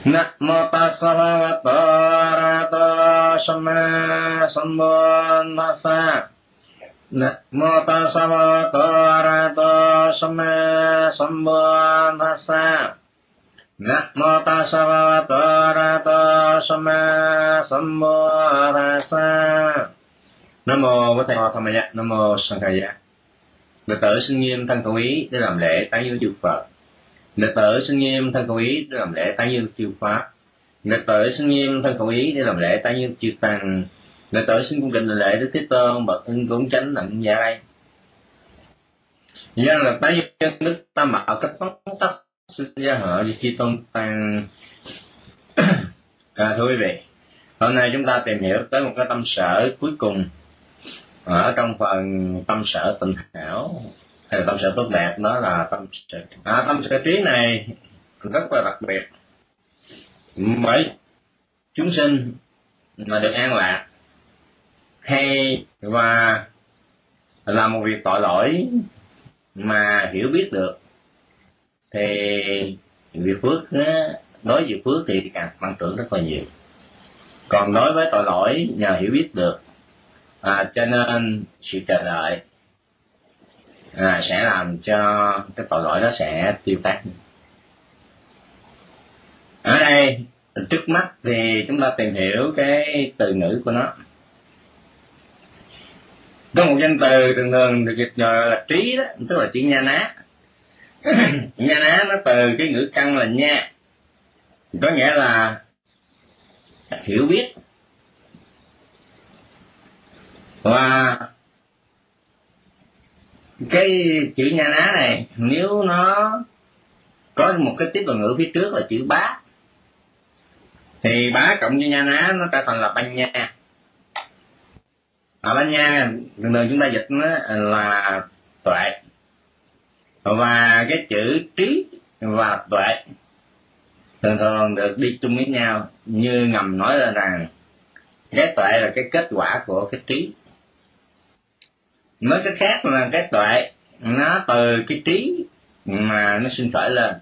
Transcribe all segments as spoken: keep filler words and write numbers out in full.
Na mô tassa bhagavato arahato samma sambuddhassa. Na mô tassa bhagavato arahato samma sambuddhassa. Na mô tassa bhagavato arahato samma sambuddhassa. Nam mô Bổn Thầy Tham Maya, Nam mô Sankhaya. Đệ tử xin nghiêm thân khẩu ý để làm lễ tái dương chư Phật. Đệ tử xin nghiêm thân khẩu ý để làm lễ tái dương chư Pháp. Đệ tử xin nghiêm thân khẩu ý để làm lễ tái dương chư Tăng. Đệ tử xin cung kính lễ Đức Thế Tôn bậc ưng cúng chánh đẳng giai. Dân là tái dương Đức Tam Bảo cách phóng tắc xin gia họ đi chi tôn tăng. À, thưa quý vị, hôm nay chúng ta tìm hiểu tới một cái tâm sở cuối cùng ở trong phần tâm sở tịnh hảo hay là tâm sở tốt đẹp, đó là tâm sở à, tâm sở trí này rất là đặc biệt, bởi chúng sinh mà được an lạc hay và làm một việc tội lỗi mà hiểu biết được thì việc phước đối với phước thì càng tăng trưởng rất là nhiều. Còn đối với tội lỗi nhờ hiểu biết được, à, cho nên sự chờ đợi à, sẽ làm cho cái tội lỗi đó sẽ tiêu tán. Ở đây trước mắt thì chúng ta tìm hiểu cái từ ngữ của nó. Có một danh từ thường thường được dịch gọi là trí đó, tức là chữ nha ná. Nha ná nó từ cái ngữ căn là nha, có nghĩa là hiểu biết. Và cái chữ nha ná này nếu nó có một cái tiếp tục ngữ phía trước là chữ bá thì bá cộng với nha ná nó trở thành là banh nha. À, banh nha thường thường chúng ta dịch nó là tuệ, và cái chữ trí và tuệ thường thường được đi chung với nhau, như ngầm nói là rằng cái tuệ là cái kết quả của cái trí. Nói cái khác là cái tuệ nó từ cái trí mà nó sinh khởi lên,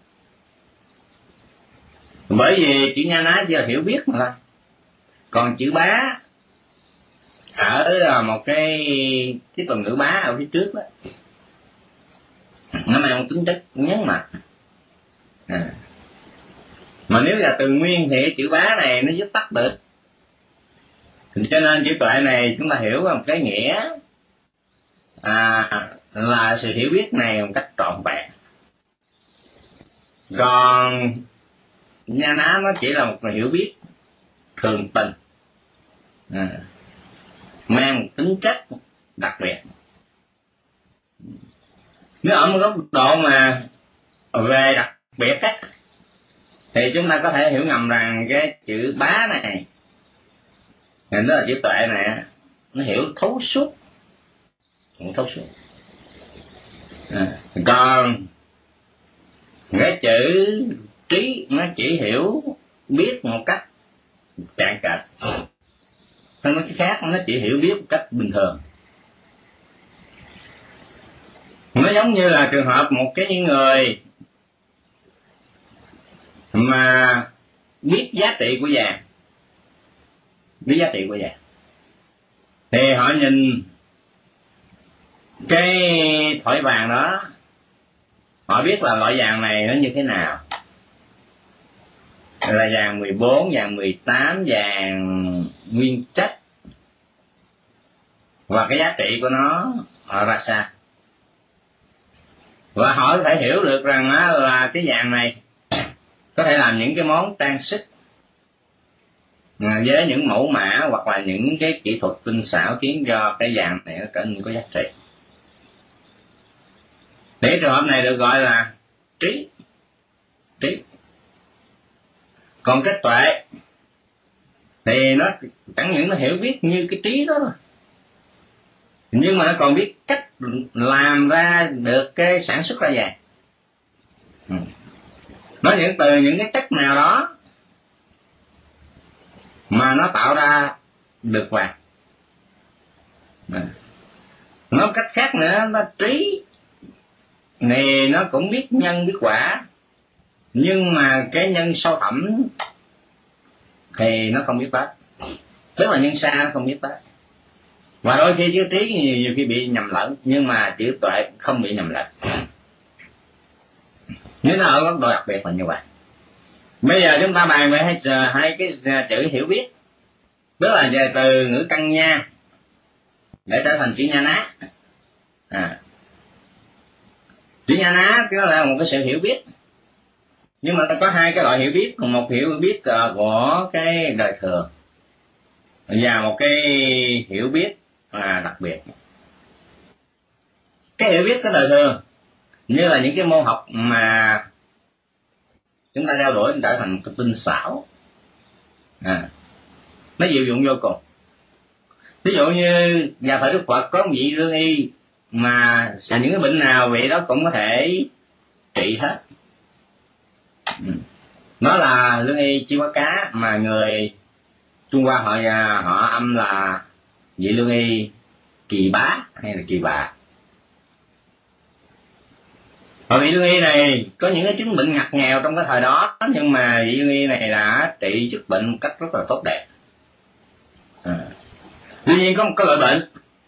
bởi vì chữ nha ná chỉ là hiểu biết mà thôi. Còn chữ bá ở là một cái cái từ ngữ bá ở phía trước đó, nó mang tính chất nhấn mạnh. À. Mà nếu là từ nguyên thì chữ bá này nó giúp tắt được, cho nên chữ tuệ này chúng ta hiểu một cái nghĩa à, là sự hiểu biết này một cách trọn vẹn. Còn nha ná nó chỉ là một hiểu biết thường tình, à, mang một tính chất đặc biệt. Nếu ở một góc độ mà về đặc biệt á, thì chúng ta có thể hiểu ngầm rằng cái chữ bá này, đó là chữ tuệ này, nó hiểu thấu suốt, thấu suốt. À, còn cái chữ trí nó chỉ hiểu biết một cách cạn kệch, hay nói cái khác nó chỉ hiểu biết một cách bình thường. Nó giống như là trường hợp một cái những người mà biết giá trị của vàng, biết giá trị của vàng thì họ nhìn cái thỏi vàng đó, họ biết là loại vàng này nó như thế nào, là vàng mười bốn, vàng mười tám, vàng nguyên chất, và cái giá trị của nó họ ra sao. Và họ có thể hiểu được rằng là cái vàng này có thể làm những cái món trang sức với những mẫu mã hoặc là những cái kỹ thuật tinh xảo khiến cho cái vàng này nó trở nên có giá trị. Thì trường hợp này được gọi là trí. Trí. Còn cái tuệ thì nó chẳng những nó hiểu biết như cái trí đó, nhưng mà nó còn biết cách làm ra được cái sản xuất ra vàng. Ừ. Nó những từ những cái chất nào đó mà nó tạo ra được vàng. À. Nói cách khác nữa, nó trí này nó cũng biết nhân biết quả, nhưng mà cái nhân sâu thẳm thì nó không biết tới, tức là nhân xa nó không biết tới. Và đôi khi chữ trí nhiều, nhiều khi bị nhầm lẫn, nhưng mà chữ tuệ không bị nhầm lẫn. Nhưng nó ở góc độ đặc biệt là như vậy. Bây giờ chúng ta bàn về hai, hai cái chữ hiểu biết, tức là về từ ngữ căn nha để trở thành chữ nha ná. À, chữ nha ná đó là một cái sự hiểu biết, nhưng mà có hai cái loại hiểu biết, một hiểu biết của cái đời thường và một cái hiểu biết à, đặc biệt. Cái hiểu biết cái đời thường như là những cái môn học mà chúng ta đeo đuổi trở thành cái tinh xảo, à, nó diệu dụng vô cùng. Ví dụ như vào thời Đức Phật có một vị lương y mà những cái bệnh nào vị đó cũng có thể trị hết. Nó là lương y chi quá cá, mà người Trung Hoa họ họ âm là vị lương y Kỳ Bá hay là Kỳ Bà. Và vị lương y này có những cái chứng bệnh ngặt nghèo trong cái thời đó, nhưng mà vị lương y này đã trị dứt bệnh một cách rất là tốt đẹp. À. Tuy nhiên có một cái loại bệnh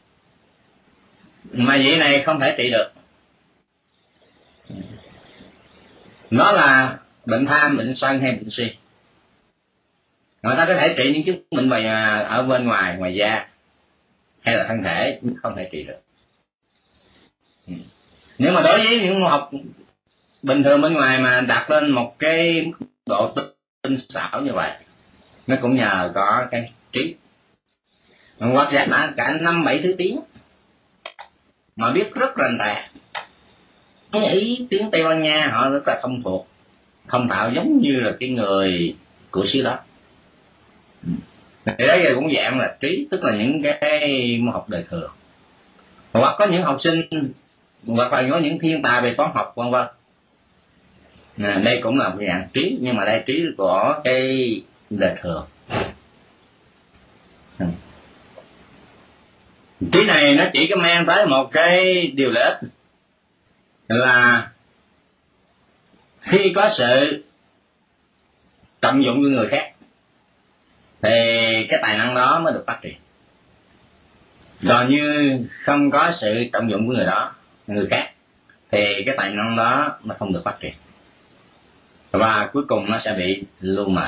mà vị này không thể trị được, nó là bệnh tham, bệnh sân hay bệnh si. Người ta có thể trị những chứng bệnh về ở bên ngoài, ngoài da hay là thân thể, nhưng không thể trị được. Nhưng mà đối với những môn học bình thường bên ngoài mà đạt lên một cái mức độ tinh xảo như vậy, nó cũng nhờ có cái trí, hoặc là đã cả năm bảy thứ tiếng mà biết rất rành rẽ. Cái ý tiếng Tây Ban Nha họ rất là thông thuộc, thông thạo giống như là cái người của xứ đó. Thì đó giờ cũng dạng là trí, tức là những cái môn học đời thường. Hoặc có những học sinh, hoặc là có những thiên tài về toán học vân vân. À, đây cũng là một dạng trí, nhưng mà đây trí của cái đời thường. Trí này nó chỉ có mang tới một cái điều lợi ích là khi có sự tận dụng của người khác thì cái tài năng đó mới được phát triển. Còn như không có sự tận dụng của người đó, người khác, thì cái tài năng đó nó không được phát triển, và cuối cùng nó sẽ bị lu mờ.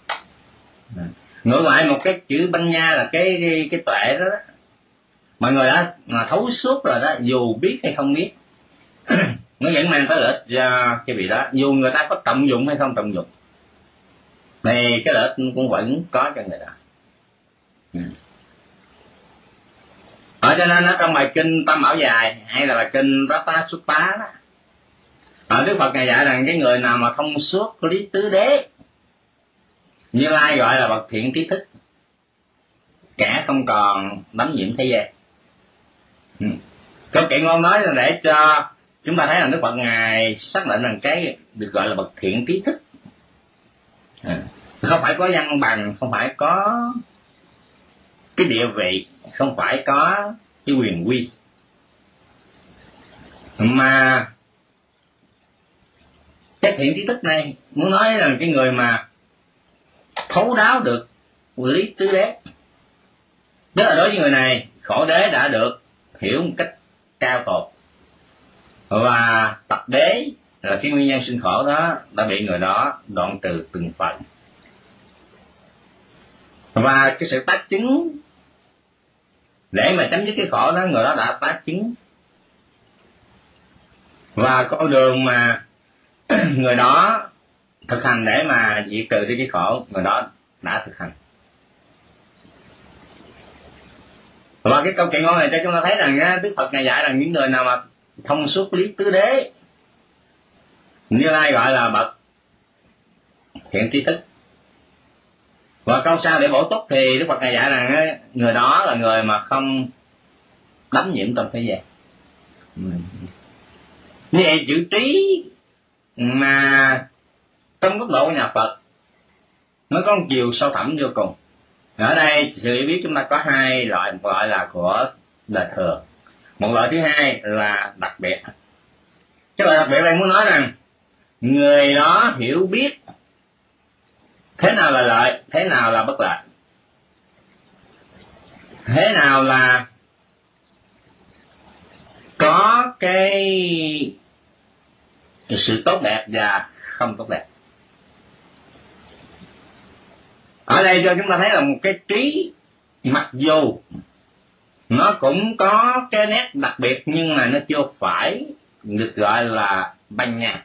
Ngược lại một cái chữ banh nha là cái cái, cái tuệ đó, đó mọi người đó mà thấu suốt rồi đó, dù biết hay không biết nó vẫn mang tới lợi ích cho cái vị đó, dù người ta có tận dụng hay không tận dụng thì cái lợi ích cũng vẫn có cho người đó. Ở cho nên ở trong bài kinh Tam Bảo Dài hay là bài kinh Rata Sutta đó, ở Đức Phật ngài dạy rằng cái người nào mà thông suốt lý tứ đế, Như Lai gọi là bậc thiện trí thức, kẻ không còn đắm nhiễm thế gian. Ừ. Câu kệ ngôn nói là để cho chúng ta thấy là Đức Phật ngài xác định rằng cái được gọi là bậc thiện trí thức, à, không phải có văn bằng, không phải có cái địa vị, không phải có cái quyền quy, mà cái thiện trí thức này muốn nói là cái người mà thấu đáo được lý tứ đế. Tức là đối với người này, khổ đế đã được hiểu một cách cao tột, và tập đế là cái nguyên nhân sinh khổ đó đã bị người đó đoạn trừ từng phần. Và cái sự tác chứng để mà chấm dứt cái khổ đó, người đó đã tác chứng. Và con đường mà người đó thực hành để mà diệt trừ đi cái khổ, người đó đã thực hành. Và cái câu kệ ngôn này cho chúng ta thấy rằng Đức Phật ngài dạy rằng những người nào mà thông suốt lý tứ đế, Như Lai gọi là bậc thiện trí thức. Và câu sau để bổ túc thì Đức Phật ngài dạy rằng người đó là người mà không đắm nhiễm trong thế gian. Như vậy chữ trí mà trong góc độ của nhà Phật nó có một chiều sâu thẳm vô cùng. Ở đây sự hiểu biết chúng ta có hai loại, một loại là của đời thường, một loại thứ hai là đặc biệt. Cái loại đặc biệt này muốn nói rằng người đó hiểu biết thế nào là lợi, thế nào là bất lợi, thế nào là có cái sự tốt đẹp và không tốt đẹp. Ở đây cho chúng ta thấy là một cái trí, mặc dù nó cũng có cái nét đặc biệt nhưng mà nó chưa phải được gọi là banh nha.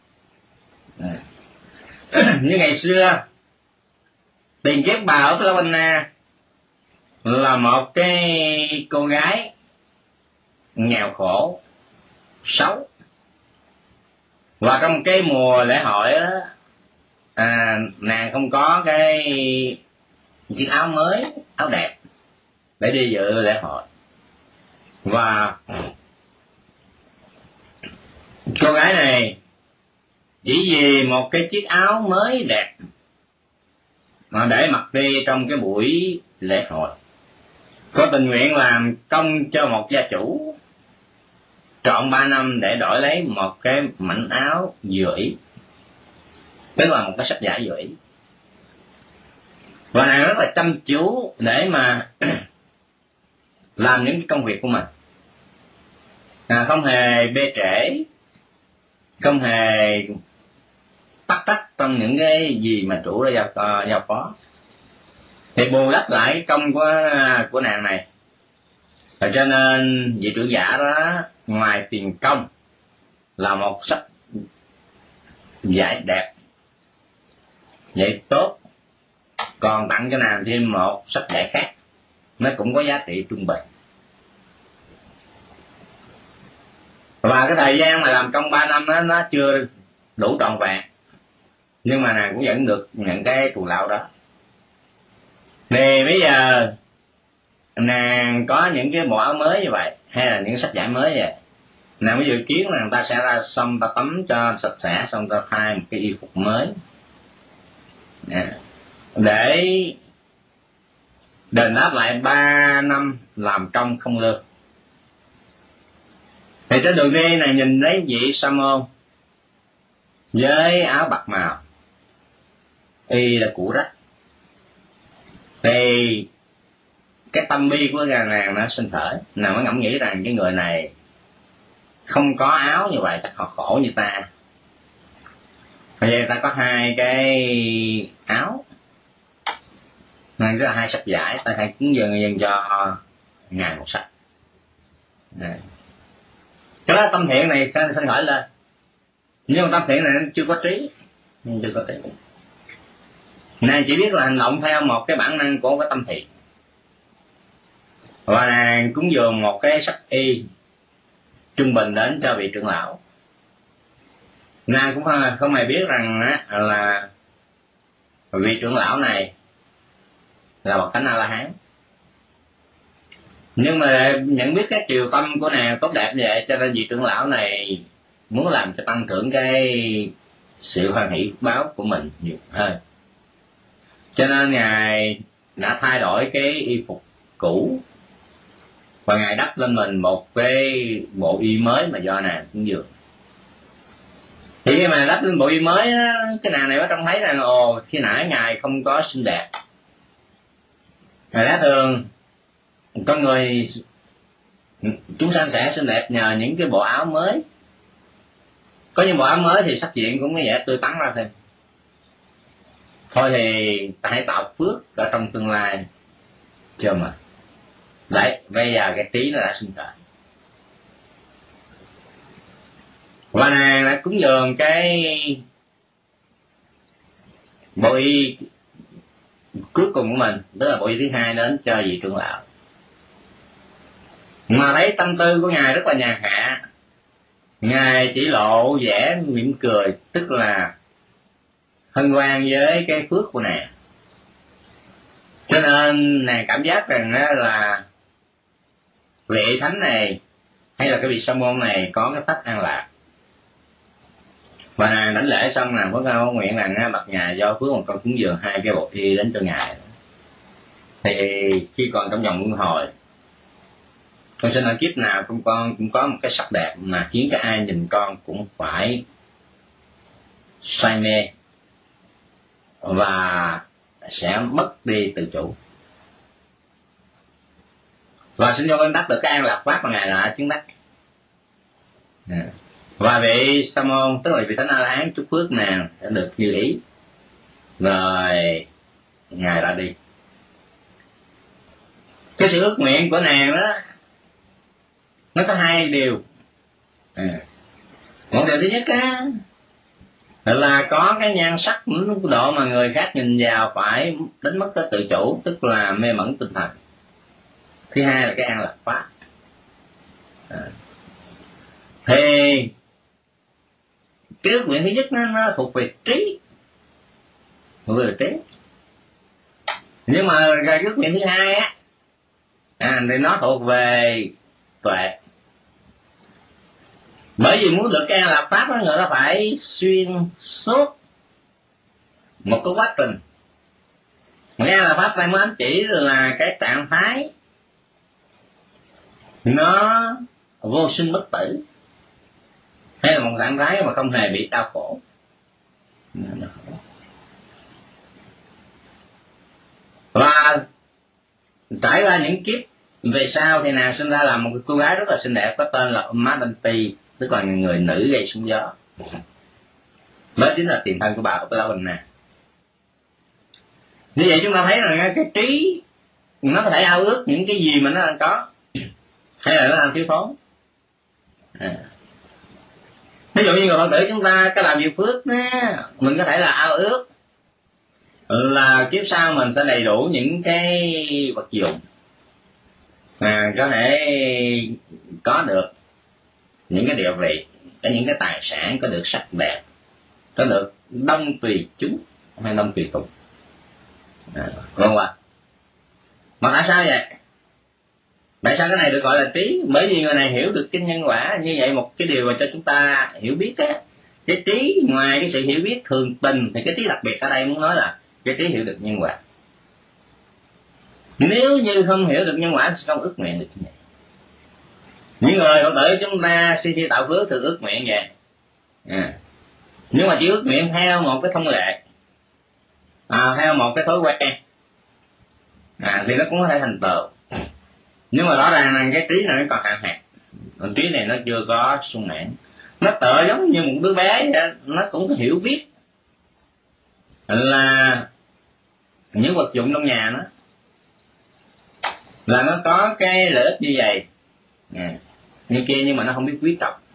Như ngày xưa tiền kiếp bà ở Plavana là một cái cô gái nghèo khổ, xấu, và trong cái mùa lễ hội đó, à, nàng không có cái chiếc áo mới, áo đẹp để đi dự lễ hội, và cô gái này chỉ vì một cái chiếc áo mới đẹp mà để mặc đi trong cái buổi lễ hội, có tình nguyện làm công cho một gia chủ trọn ba năm để đổi lấy một cái mảnh áo vừa ý, tức là một cái sách vải vừa ý. Và nàng rất là chăm chú để mà làm những cái công việc của mình, à, không hề bê trễ, không hề tắc trách trong những cái gì mà chủ đã giao, giao phó, thì bù đắp lại cái công của của nàng này. Và cho nên vị trưởng giả đó ngoài tiền công là một sách vải đẹp, vậy tốt, còn tặng cho nàng thêm một sách vải khác, nó cũng có giá trị trung bình. Và cái thời gian mà làm công ba năm đó, nó chưa đủ trọn vẹn, nhưng mà nàng cũng vẫn được nhận cái thù lao đó. Thì bây giờ nàng có những cái bộ áo mới như vậy, hay là những sách vải mới như vậy, nàng mới dự kiến là người ta sẽ ra xong ta tắm cho sạch sẽ, xong ta thay một cái y phục mới để đền đáp lại ba năm làm công không lương. Thì trên đường đi này nhìn thấy vị sa môn với áo bạc màu, y là cũ rách, thì cái tâm bi của nàng nó sinh khởi, nàng mới ngẫm nghĩ rằng cái người này không có áo như vậy chắc họ khổ như ta. Bây ta có hai cái áo, nên rất là hai sách vải, ta hãy cúng dường dần cho ngài một sách. Cái đó tâm thiện này sinh khởi lên, nhưng mà tâm thiện này nó chưa có trí, chưa có trí. Nàng chỉ biết là hành động theo một cái bản năng của cái tâm thiện, và nàng cúng dường một cái sách y trung bình đến cho vị trưởng lão. Nàng cũng không, không hề biết rằng á, là vị trưởng lão này là bậc thánh A La Hán, nhưng mà nhận biết cái chiều tâm của nàng tốt đẹp như vậy, cho nên vị trưởng lão này muốn làm cho tăng trưởng cái sự hoan hỷ báo của mình nhiều hơn, cho nên ngài đã thay đổi cái y phục cũ và ngài đắp lên mình một cái bộ y mới mà do nàng cũng dường. Thì khi mà đắp lên bộ y mới á, cái nàng này có trông thấy rằng ồ, khi nãy ngài không có xinh đẹp, ngài đã thường con người chúng sanh sẽ xinh đẹp nhờ những cái bộ áo mới. Có những bộ áo mới thì sắc diện cũng có vẻ tươi tắn ra thêm. Thôi thì ta hãy tạo phước ở trong tương lai cho mà. Đấy, bây giờ cái trí nó đã sinh khởi. Và nàng đã cúng dường cái bộ y cuối cùng của mình, tức là bộ y thứ hai đến cho vị trưởng lão. Mà thấy tâm tư của ngài rất là nhàn hạ, ngài chỉ lộ vẻ mỉm cười, tức là hân hoan với cái phước của nàng. Cho nên nàng cảm giác rằng là vị thánh này hay là cái vị sa môn này có cái pháp an lạc. Và nàng đảnh lễ xong nàng có câu nguyện rằng bạch ngài do phước một con cúng dường hai cái bộ y đến cho ngài, thì khi còn trong vòng luân hồi, con sinh ở kiếp nào con con cũng có một cái sắc đẹp mà khiến cho ai nhìn con cũng phải say mê và sẽ mất đi tự chủ. Và xin cho con đắc được cái an lạc pháp mà ngài đã chứng đắc. Và vị sa môn, tức là vị thánh A La Hán chúc phước nàng sẽ được như ý, rồi ngài đã đi. Cái sự ước nguyện của nàng đó nó có hai điều. À, một điều thứ nhất á là có cái nhan sắc mức độ mà người khác nhìn vào phải đánh mất cái tự chủ, tức là mê mẩn tinh thần. Thứ hai là cái an lạc pháp. À, thì cái ước nguyện thứ nhất nó, nó thuộc về trí, thuộc về trí. Nhưng mà cái ước nguyện thứ hai á à, thì nó thuộc về tuệ. Bởi vì muốn được cái an lạc pháp đó, người ta phải xuyên suốt một cái quá trình. Cái an lạc pháp đây mới ám chỉ là cái trạng thái nó vô sinh bất tử, hay là một trạng thái mà không hề bị đau khổ. Và trải qua những kiếp về sau thì nàng sinh ra là một cô gái rất là xinh đẹp, có tên là Umadanti, tức là người nữ gây sóng gió. Đó chính là tiền thân của bà Upala Bình nè. Như vậy chúng ta thấy là cái trí nó có thể ao ước những cái gì mà nó đang có, hay là nó đang thiếu thốn. À, ví dụ như người Phật tử chúng ta cái làm việc phước đó, mình có thể là ao ước là kiếp sau mình sẽ đầy đủ những cái vật dụng, à, có thể có được những cái địa vị, có những cái tài sản, có được sắc đẹp, có được đông tùy chúng hay đông tùy tục. À, vâng ạ. Mà tại sao vậy? Tại sao cái này được gọi là trí? Bởi vì người này hiểu được cái nhân quả. Như vậy một cái điều mà cho chúng ta hiểu biết á, cái trí ngoài cái sự hiểu biết thường tình thì cái trí đặc biệt ở đây muốn nói là cái trí hiểu được nhân quả. Nếu như không hiểu được nhân quả thì không ước nguyện được như vậy. Những người Phật tử chúng ta suy thi tạo phước thường ước nguyện vậy, à, nhưng mà chỉ ước nguyện theo một cái thông lệ, à, theo một cái thói quen, à, thì nó cũng có thể thành tựu. Nhưng mà rõ ràng là cái trí này nó còn hạn hẹp, còn trí này nó chưa có sung mãn. Nó tựa giống như một đứa bé vậy, nó cũng có hiểu biết là những vật dụng trong nhà nó là nó có cái lợi ích như vậy, à, như kia, nhưng mà nó không biết quý trọng.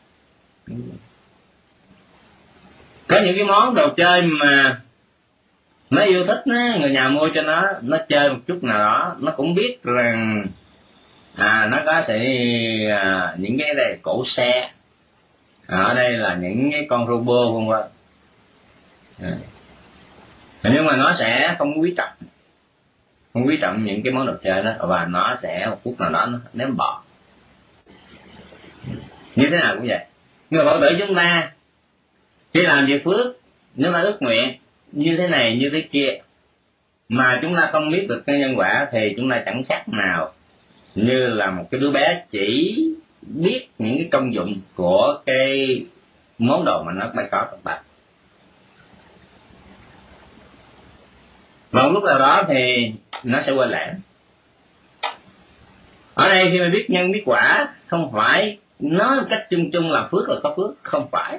Có những cái món đồ chơi mà nó yêu thích á, người nhà mua cho nó, nó chơi một chút nào đó, nó cũng biết rằng à, nó có sẽ à, những cái đây cổ xe, à, ở đây là những cái con robot vân vân, à, nhưng mà nó sẽ không quý trọng, không quý trọng những cái món đồ chơi đó, và nó sẽ một phút nào đó nó ném bỏ. Như thế nào cũng vậy. Người Phật tử chúng ta khi làm việc phước, nếu ta ước nguyện như thế này như thế kia mà chúng ta không biết được cái nhân quả thì chúng ta chẳng khác nào như là một cái đứa bé chỉ biết những cái công dụng của cái món đồ mà nó đã có trong tay. Và một lúc nào đó thì nó sẽ quên lãng. Ở đây khi mà biết nhân biết quả, không phải nói một cách chung chung là phước là có phước, không phải.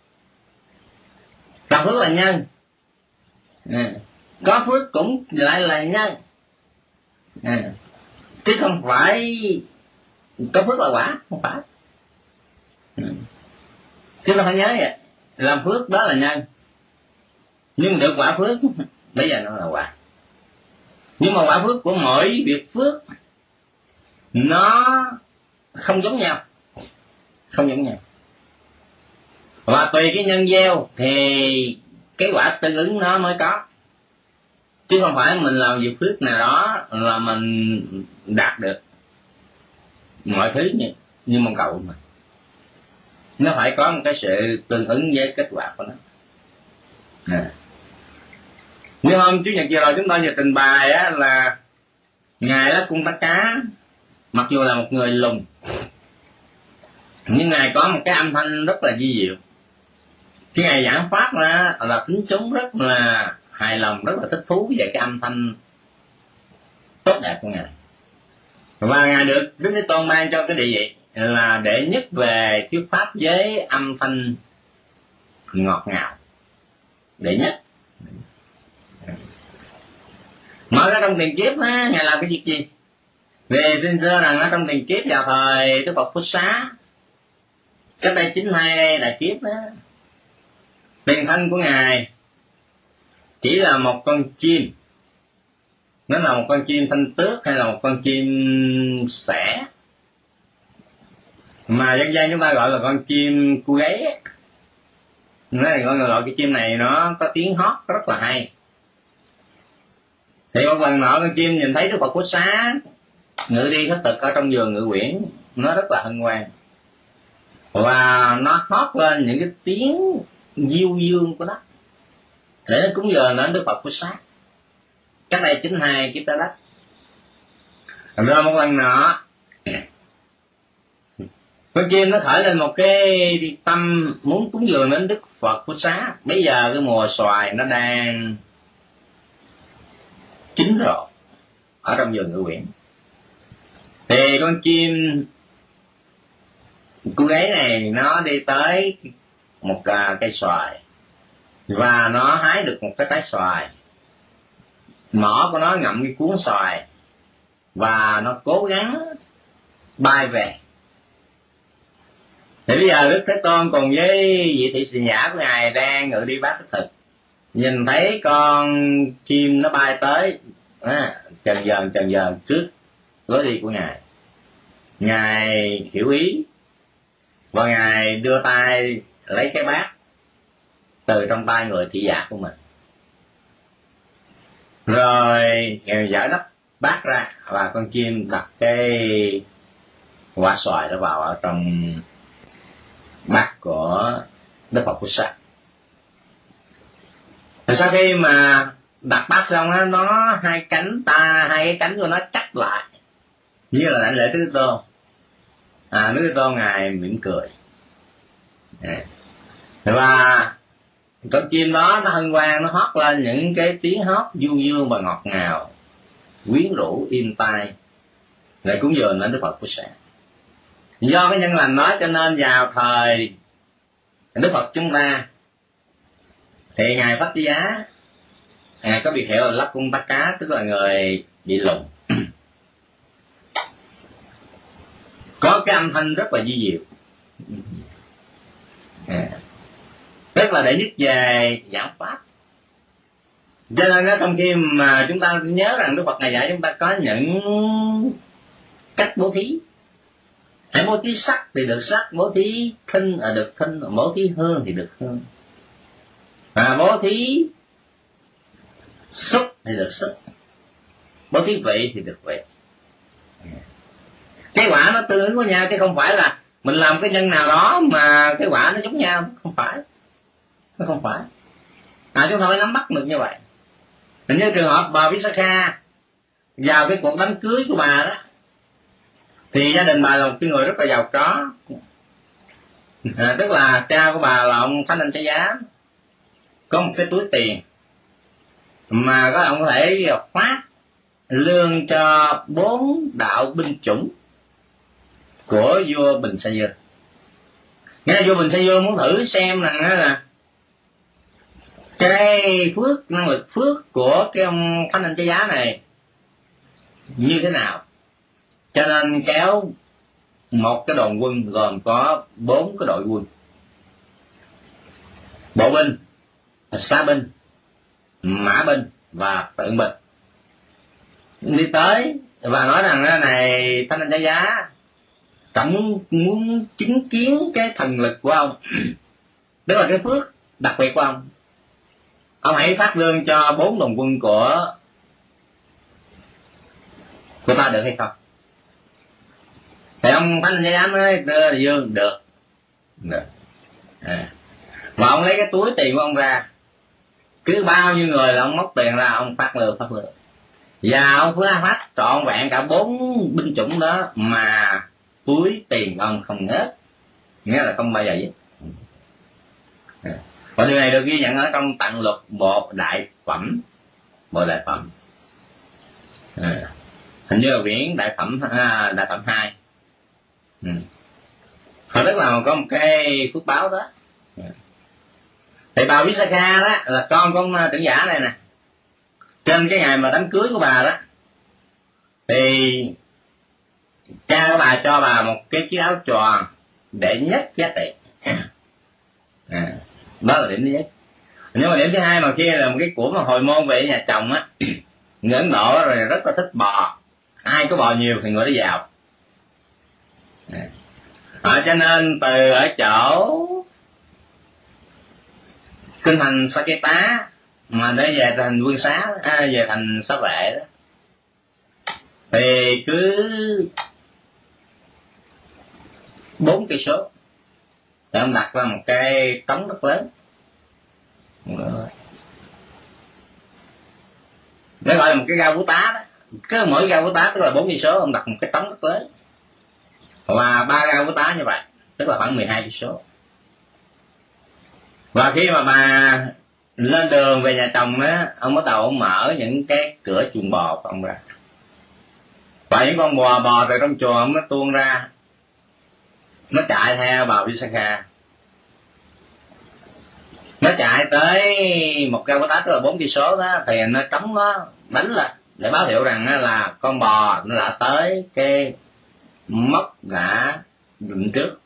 Làm phước là nhân, à, có phước cũng lại là nhân, à, chứ không phải có phước là quả, không phải. À, chúng ta phải nhớ vậy, làm phước đó là nhân, nhưng được quả phước bây giờ nó là quả. Nhưng mà quả phước của mỗi việc phước nó không giống nhau, không giống nhau. Và tùy cái nhân gieo thì cái quả tương ứng nó mới có, chứ không phải mình làm việc phước nào đó là mình đạt được mọi thứ như, như mong cầu mà. Nó phải có một cái sự tương ứng với kết quả của nó. À, như hôm Chủ nhật vừa rồi chúng ta vừa trình bày á, là ngài đó Cung Tất Cá, mặc dù là một người lùn nhưng ngài có một cái âm thanh rất là vi diệu. Khi ngài giảng pháp là, là tín chúng rất là hài lòng, rất là thích thú về cái âm thanh tốt đẹp của ngài. Và ngài được Đức Thế Tôn ban cho cái địa vị là đệ nhất về thuyết pháp với âm thanh ngọt ngào, đệ nhất. Mở ra trong tiền kiếp đó, ngài làm cái việc gì? Về tin xưa rằng ở trong tiền kiếp vào thời Đức Phật Phúc Xá, cách đây chín mươi hai đại kiếp đó, tiền thân của ngài chỉ là một con chim, nó là một con chim thanh tước hay là một con chim sẻ, mà dân gian chúng ta gọi là con chim cu gáy. Nó gọi là gọi cái chim này nó có tiếng hót rất là hay. Thì một lần nọ con chim nhìn thấy Đức Phật Phúc Xá ngự đi khất thực ở trong vườn Ngự Uyển, nó rất là hân hoan và nó hót lên những cái tiếng diêu dương của nó để nó cúng dường đến Đức Phật Phúc Xá. Cách đây chín mươi hai kiếp trái đất. Rồi một lần nọ con chim nó khởi lên một cái tâm muốn cúng dường đến Đức Phật Phúc Xá. Bây giờ cái mùa xoài nó đang chín rồi ở trong vườn Ngự Uyển. Thì con chim cô gái này nó đi tới một cây xoài và nó hái được một cái trái xoài. Mỏ của nó ngậm cái cuốn xoài và nó cố gắng bay về. Thì bây giờ Đức Thế Tôn cùng với vị thị sĩ giả của ngài đang ngự đi bát khất thực, nhìn thấy con chim nó bay tới à, chần dần chần dần trước lối đi của ngài. Ngài hiểu ý và ngài đưa tay lấy cái bát từ trong tay người thị giả của mình, rồi ngài dở nắp bát ra và con chim đặt cái quả xoài đó vào ở trong bát của Đức Phật Phúc Xá. Rồi sau khi mà đặt bát xong đó, nó hai cánh ta hai cái cánh của nó chắp lại như là đảnh lễ Đức Thế Tôn. À, Đức Thế Tôn ngài mỉm cười. À. Và con chim đó nó hân hoan, nó hót lên những cái tiếng hót du dương và ngọt ngào, quyến rũ êm tai, lại cúng dường đến Đức Phật Phúc Xá. Do cái nhân lành đó cho nên vào thời Đức Phật chúng ta thì ngài Pháp Giá ngài có biệt hiệu là Lắc Cung Tắc Cá, tức là người bị lùn. Có cái âm thanh rất là di diệu, à, rất là để nhất về giảng pháp. Cho nên đó, trong khi mà chúng ta nhớ rằng Đức Phật ngài dạy chúng ta có những cách bố thí. Hãy bố thí sắc thì được sắc, bố thí khinh là được khinh, bố thí hương thì được hương, à, bố thí xúc thì được xúc, bố thí vị thì được vị. Cái quả nó tương ứng với nhau chứ không phải là mình làm cái nhân nào đó mà cái quả nó giống nhau, không phải, nó không phải. À, chúng ta phải nắm bắt được như vậy. Hình như trường hợp bà Visakha vào cái cuộc đám cưới của bà đó, thì gia đình bà là một cái người rất là giàu có, à, tức là cha của bà là ông Thánh Anh Trái Giá, có một cái túi tiền mà các ông có thể phát lương cho bốn đạo binh chủng của vua Bình Sa Dương. Nghe vua Bình Sa Dương muốn thử xem rằng là cái phước, năng lực phước của cái ông Thánh Anh Trái Giá này như thế nào, cho nên kéo một cái đoàn quân gồm có bốn cái đội quân: bộ binh, xá binh, mã binh và tượng binh, đi tới và nói rằng cái này Thánh Anh Trái Giá, trọng muốn, muốn chứng kiến cái thần lực của ông, tức là cái phước đặc biệt của ông. Ông hãy phát lương cho bốn đoàn quân của của ta được hay không? Thì ông Thánh Anh Trái Giá nói Dương được, được. À. Và ông lấy cái túi tiền của ông ra, cứ bao nhiêu người là ông móc tiền ra ông phát lương phát lương, và ông phát phát trọn vẹn cả bốn binh chủng đó mà túi tiền ông không hết, nghĩa là không bao giờ dứt. À. Và điều này được ghi nhận ở trong Tạng Luật Bộ Đại Phẩm. Bộ Đại Phẩm à, hình như là quyển Đại Phẩm à, Đại Phẩm hai. ừ. Họ tức là có một cái phước báo đó. Thì bà Visakha đó là con của ông trưởng giả này nè. Trên cái ngày mà đám cưới của bà đó, thì cha của bà cho bà một cái chiếc áo choàng để nhất giá trị. À, đó là điểm thứ nhất. Nhưng mà điểm thứ hai, mà khi là một cái của mà hồi môn về nhà chồng á, người Ấn Độ rồi rất là thích bò, ai có bò nhiều thì người đó giàu. À, à, cho nên từ ở chỗ kinh thành Saketa mà để về thành Vương Xá, à, về thành Xá Vệ đó, thì cứ bốn cây số để ông đặt ra một cái trống rất lớn. Nó gọi là một cái ga Vũ Tá đó. Cái mỗi ga Vũ Tá tức là bốn cây số, ông đặt một cái trống rất lớn. Và ba ga Vũ Tá như vậy, tức là khoảng mười hai cây số. Và khi mà bà lên đường về nhà chồng á, ông bắt đầu ông mở những cái cửa chuồng bò của ông ra. Và những con bò bò từ trong chuồng nó tuôn ra, nó chạy theo bà Visakha. Nó chạy tới một cây tá tức là bốn cây số đó, thì nó trống nó đánh lên để báo hiệu rằng là con bò nó đã tới cái mốc đã định trước.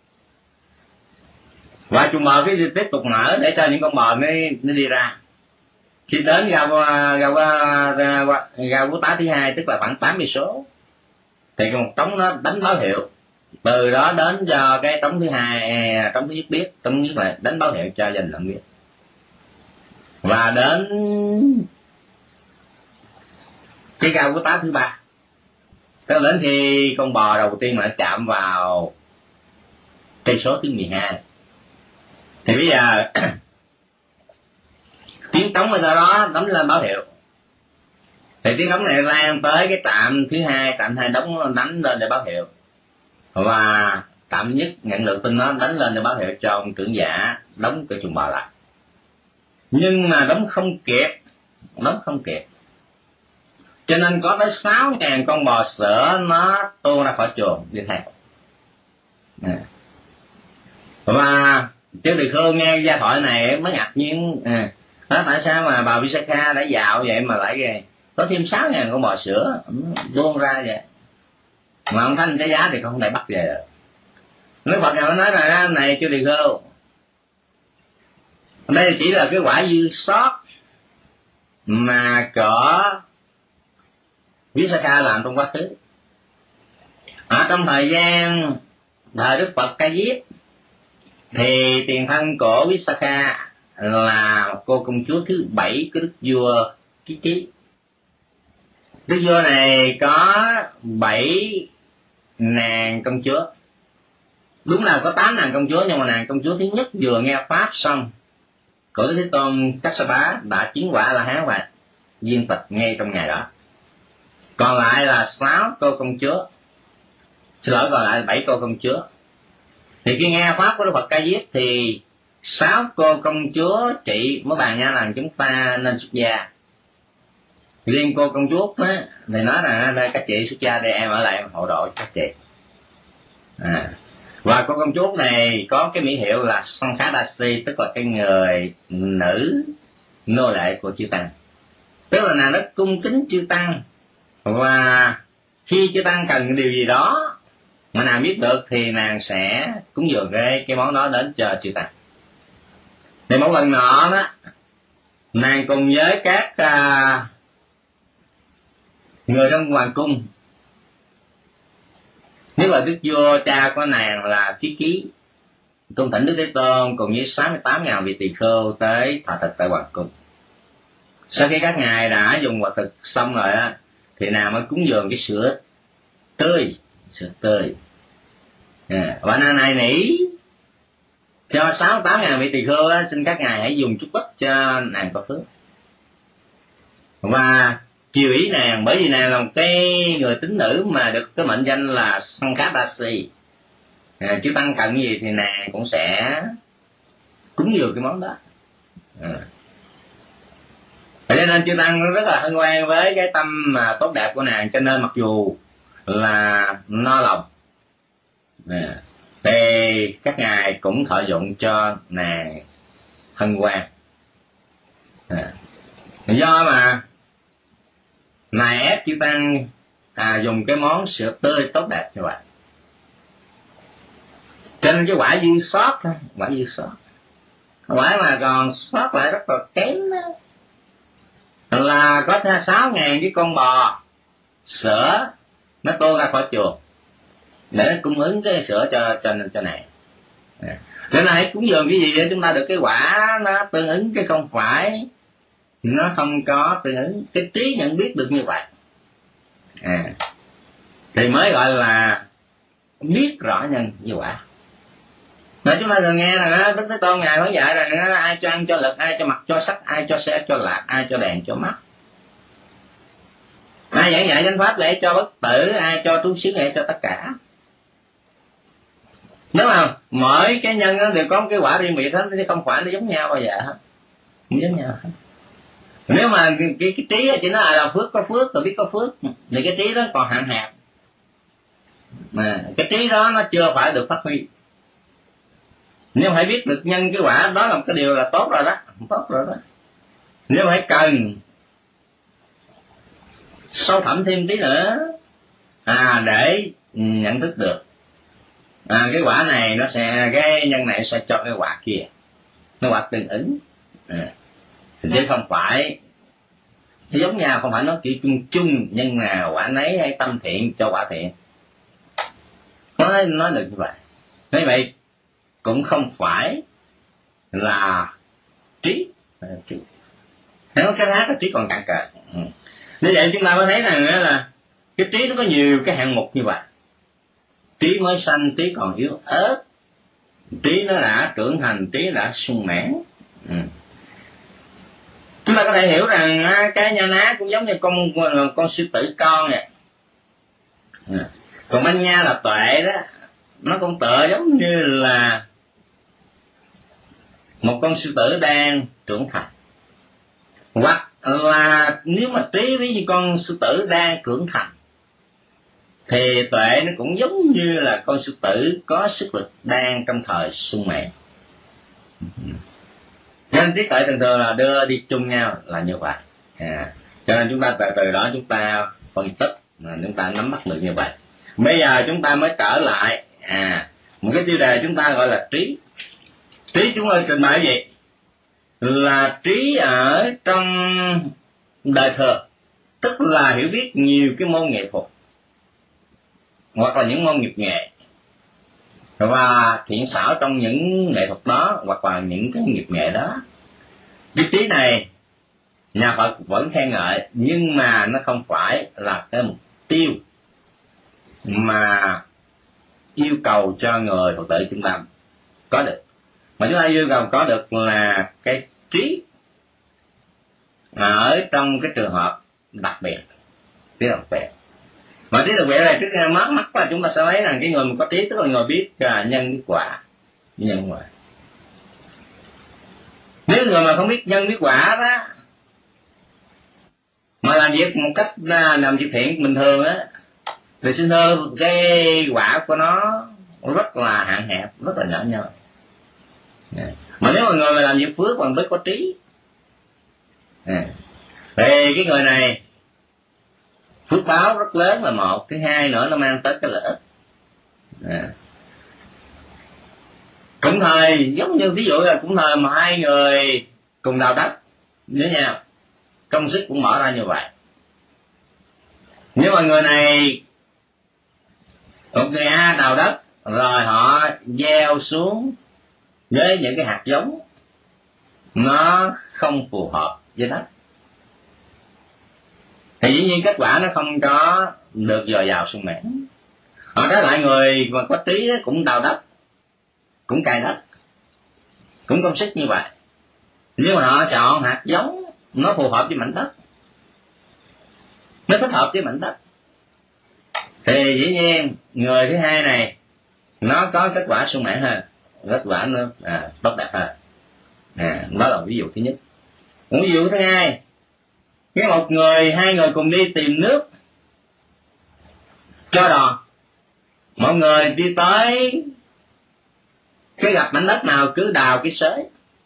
Và chuồng bò cái tiếp tục mở để cho những con bò nó, nó đi ra. Khi đến ga ga ga ga Vũ Tá thứ hai tức là khoảng tám cây số, thì một trống nó đánh báo hiệu. Từ đó đến cho cái trống thứ hai, trống thứ nhất biết, trống thứ nhất là đánh báo hiệu cho gia đình biết. Và đến cái ga Vũ Tá thứ ba, tức đến khi con bò đầu tiên mà chạm vào cây số thứ mười hai, thì bây giờ tiếng trống ở đó đánh lên báo hiệu. Thì tiếng trống này lan tới cái trạm thứ hai, trạm hai đóng đánh lên để báo hiệu. Và trạm nhất nhận được tin nó đánh lên để báo hiệu cho ông trưởng giả đóng cửa chuồng bò lại. Nhưng mà đóng không kịp, đóng không kịp. Cho nên có tới sáu ngàn con bò sữa nó tuôn ra khỏi chuồng đi theo. Và Chứ Tỳ Khưu nghe gia thoại này mới ngạc nhiên. À, đó tại sao mà bà Visakha đã dạo vậy mà lại có thêm sáu ngàn con bò sữa tuôn ra vậy, mà ông thanh cái giá thì không thể bắt về được. Nói Phật nào nói là này Chư Tỳ Khưu, đây chỉ là cái quả dư sót mà có Visakha làm trong quá khứ. Ở trong thời gian thời Đức Phật Ca Diếp thì tiền thân của Visakha là cô công chúa thứ bảy của Đức Vua Ký Ký. Đức vua này có bảy nàng công chúa. Đúng là có tám nàng công chúa, nhưng mà nàng công chúa thứ nhất vừa nghe pháp xong của Đức Thế Tôn Kassapa đã chứng quả La Hán và viên tịch ngay trong ngày đó. Còn lại là sáu cô công chúa, xin lỗi, còn lại là bảy cô công chúa. Thì khi nghe pháp của Đức Phật Ca Diếp thì sáu cô công chúa chị mới bàn nhau rằng chúng ta nên xuất gia. Riêng cô công chúa á, thì nói là đây các chị xuất gia để em ở lại hộ độ các chị. À, và cô công chúa này có cái mỹ hiệu là Sankhadasi, tức là cái người nữ nô lệ của chư tăng, tức là nàng rất cung kính chư tăng, và khi chư tăng cần điều gì đó mà nàng biết được thì nàng sẽ cúng dường cái cái món đó đến cho chư tăng. Thì một lần nọ đó, nàng cùng với các uh, người trong hoàng cung, nếu là đức vua cha của nàng là Ký Ký, cung thỉnh Đức Thế Tôn cùng với sáu mươi tám ngàn vị tỳ khưu tới thọ thực tại hoàng cung. Sau khi các ngài đã dùng vật thực xong rồi á, thì nàng mới cúng dường cái sữa tươi, sữa tươi. À, và nàng này nỉ cho sáu mươi tám ngàn vị tỳ khưu á, xin các ngài hãy dùng chút ít cho nàng có phước. Và chiều ý nàng, bởi vì nàng là một cái người tín nữ mà được cái mệnh danh là Sankhadasi. À, chứ tăng cận gì thì nàng cũng sẽ cúng dường cái món đó. À. Cho nên chư tăng rất là hân hoan với cái tâm mà tốt đẹp của nàng, cho nên mặc dù là no lòng à, thì các ngài cũng thọ dụng cho nàng hân hoan. À. Do mà nài ép chư tăng à, dùng cái món sữa tươi tốt đẹp như vậy, cho nên cái quả dư sót thôi, quả dư sót, quả mà còn sót lại rất là kém đó, là có sáu ngàn cái con bò sữa nó tô ra khỏi chuồng để nó cung ứng cái sữa cho cho cho này. Nên là hãy cúng dường cái gì để chúng ta được cái quả nó tương ứng, chứ không phải nó không có tương ứng. Cái trí nhận biết được như vậy à, thì mới gọi là biết rõ nhân như quả. Mà chúng ta thường nghe là Đức Thế Tôn ngài mới dạy rằng ai cho ăn cho lực, ai cho mặc cho sắc, ai cho xe cho lạc, ai cho đèn cho mắt, ai giảng dạy chánh pháp để cho bất tử, ai cho trú xứ để cho tất cả. Nếu mà mỗi cái nhân đó đều có một cái quả riêng biệt hết, chứ không phải nó giống nhau bao giờ hết, không giống nhau hết. Nếu mà cái, cái, cái trí chỉ nói là phước có phước, tôi biết có phước, thì cái trí đó còn hạn hẹp, mà cái trí đó nó chưa phải được phát huy. Nếu phải biết được nhân cái quả đó là một cái điều là tốt rồi đó, tốt rồi đó. Nếu phải cần sâu thẳm thêm tí nữa à, để nhận thức được à, cái quả này nó sẽ, cái nhân này sẽ cho cái quả kia, nó quả tương ứng à, chứ không phải thì giống nhau, không phải nó kiểu chung chung nhân nào quả nấy hay tâm thiện cho quả thiện, nói nói được như vậy. Nói vậy cũng không phải là trí, trí. Nếu cái khác là trí còn cạn cờ. Ừ. Như vậy chúng ta mới thấy rằng là cái trí nó có nhiều cái hạng mục như vậy. Trí mới sanh, trí còn yếu ớt, trí nó đã trưởng thành, trí đã sung mãn. Ừ. Chúng ta có thể hiểu rằng cái nha ná cũng giống như con con sư tử con vậy. Ừ. Còn bánh nha là tuệ đó, nó cũng tựa giống như là một con sư tử đang trưởng thành, hoặc là nếu mà trí ví như con sư tử đang trưởng thành thì tuệ nó cũng giống như là con sư tử có sức lực đang trong thời sung mãn. Nên trí tuệ thường thường là đưa đi chung nhau là như vậy à, cho nên chúng ta từ từ đó chúng ta phân tích mà chúng ta nắm bắt được như vậy. Bây giờ chúng ta mới trở lại à, một cái tiêu đề chúng ta gọi là trí. Trí chúng tôi trình bày gì? Là trí ở trong đời thường, tức là hiểu biết nhiều cái môn nghệ thuật hoặc là những môn nghiệp nghệ, và thiện xảo trong những nghệ thuật đó hoặc là những cái nghiệp nghệ đó. Cái trí này nhà Phật vẫn khen ngợi, nhưng mà nó không phải là cái mục tiêu mà yêu cầu cho người Phật tử chúng ta có được. Mà chúng ta yêu cầu có được là cái trí ở trong cái trường hợp đặc biệt, trí đặc biệt. Mà trí đặc biệt này trước mắt mắt là chúng ta sẽ thấy rằng cái người mà có trí tức là người biết uh, nhân biết quả, nhân quả. Nếu người mà không biết nhân biết quả đó mà làm việc một cách uh, làm việc thiện bình thường á, thì xin thưa cái quả của nó rất là hạn hẹp, rất là nhỏ nhoi. Yeah. Mà nếu mà người mà làm việc phước bằng biết có trí à, thì cái người này phước báo rất lớn là một, thứ hai nữa nó mang tới cái lợi ích à. Cũng thời giống như ví dụ là cũng thời mà hai người cùng đào đất với nhau, công sức cũng bỏ ra như vậy. Nếu mà người này một người A đào đất rồi họ gieo xuống với những cái hạt giống nó không phù hợp với đất, thì dĩ nhiên kết quả nó không có được dồi dào sung mãn. Họ trái lại người mà có trí cũng đào đất, cũng cày đất, cũng công sức như vậy, nhưng mà họ chọn hạt giống nó phù hợp với mảnh đất, nó thích hợp với mảnh đất, thì dĩ nhiên người thứ hai này nó có kết quả sung mãn hơn, kết quả nó à, tốt đẹp hơn. À, đó là ví dụ thứ nhất. Ví dụ thứ hai, cái một người hai người cùng đi tìm nước cho đò, mọi người đi tới cái gặp mảnh đất nào cứ đào cái xới,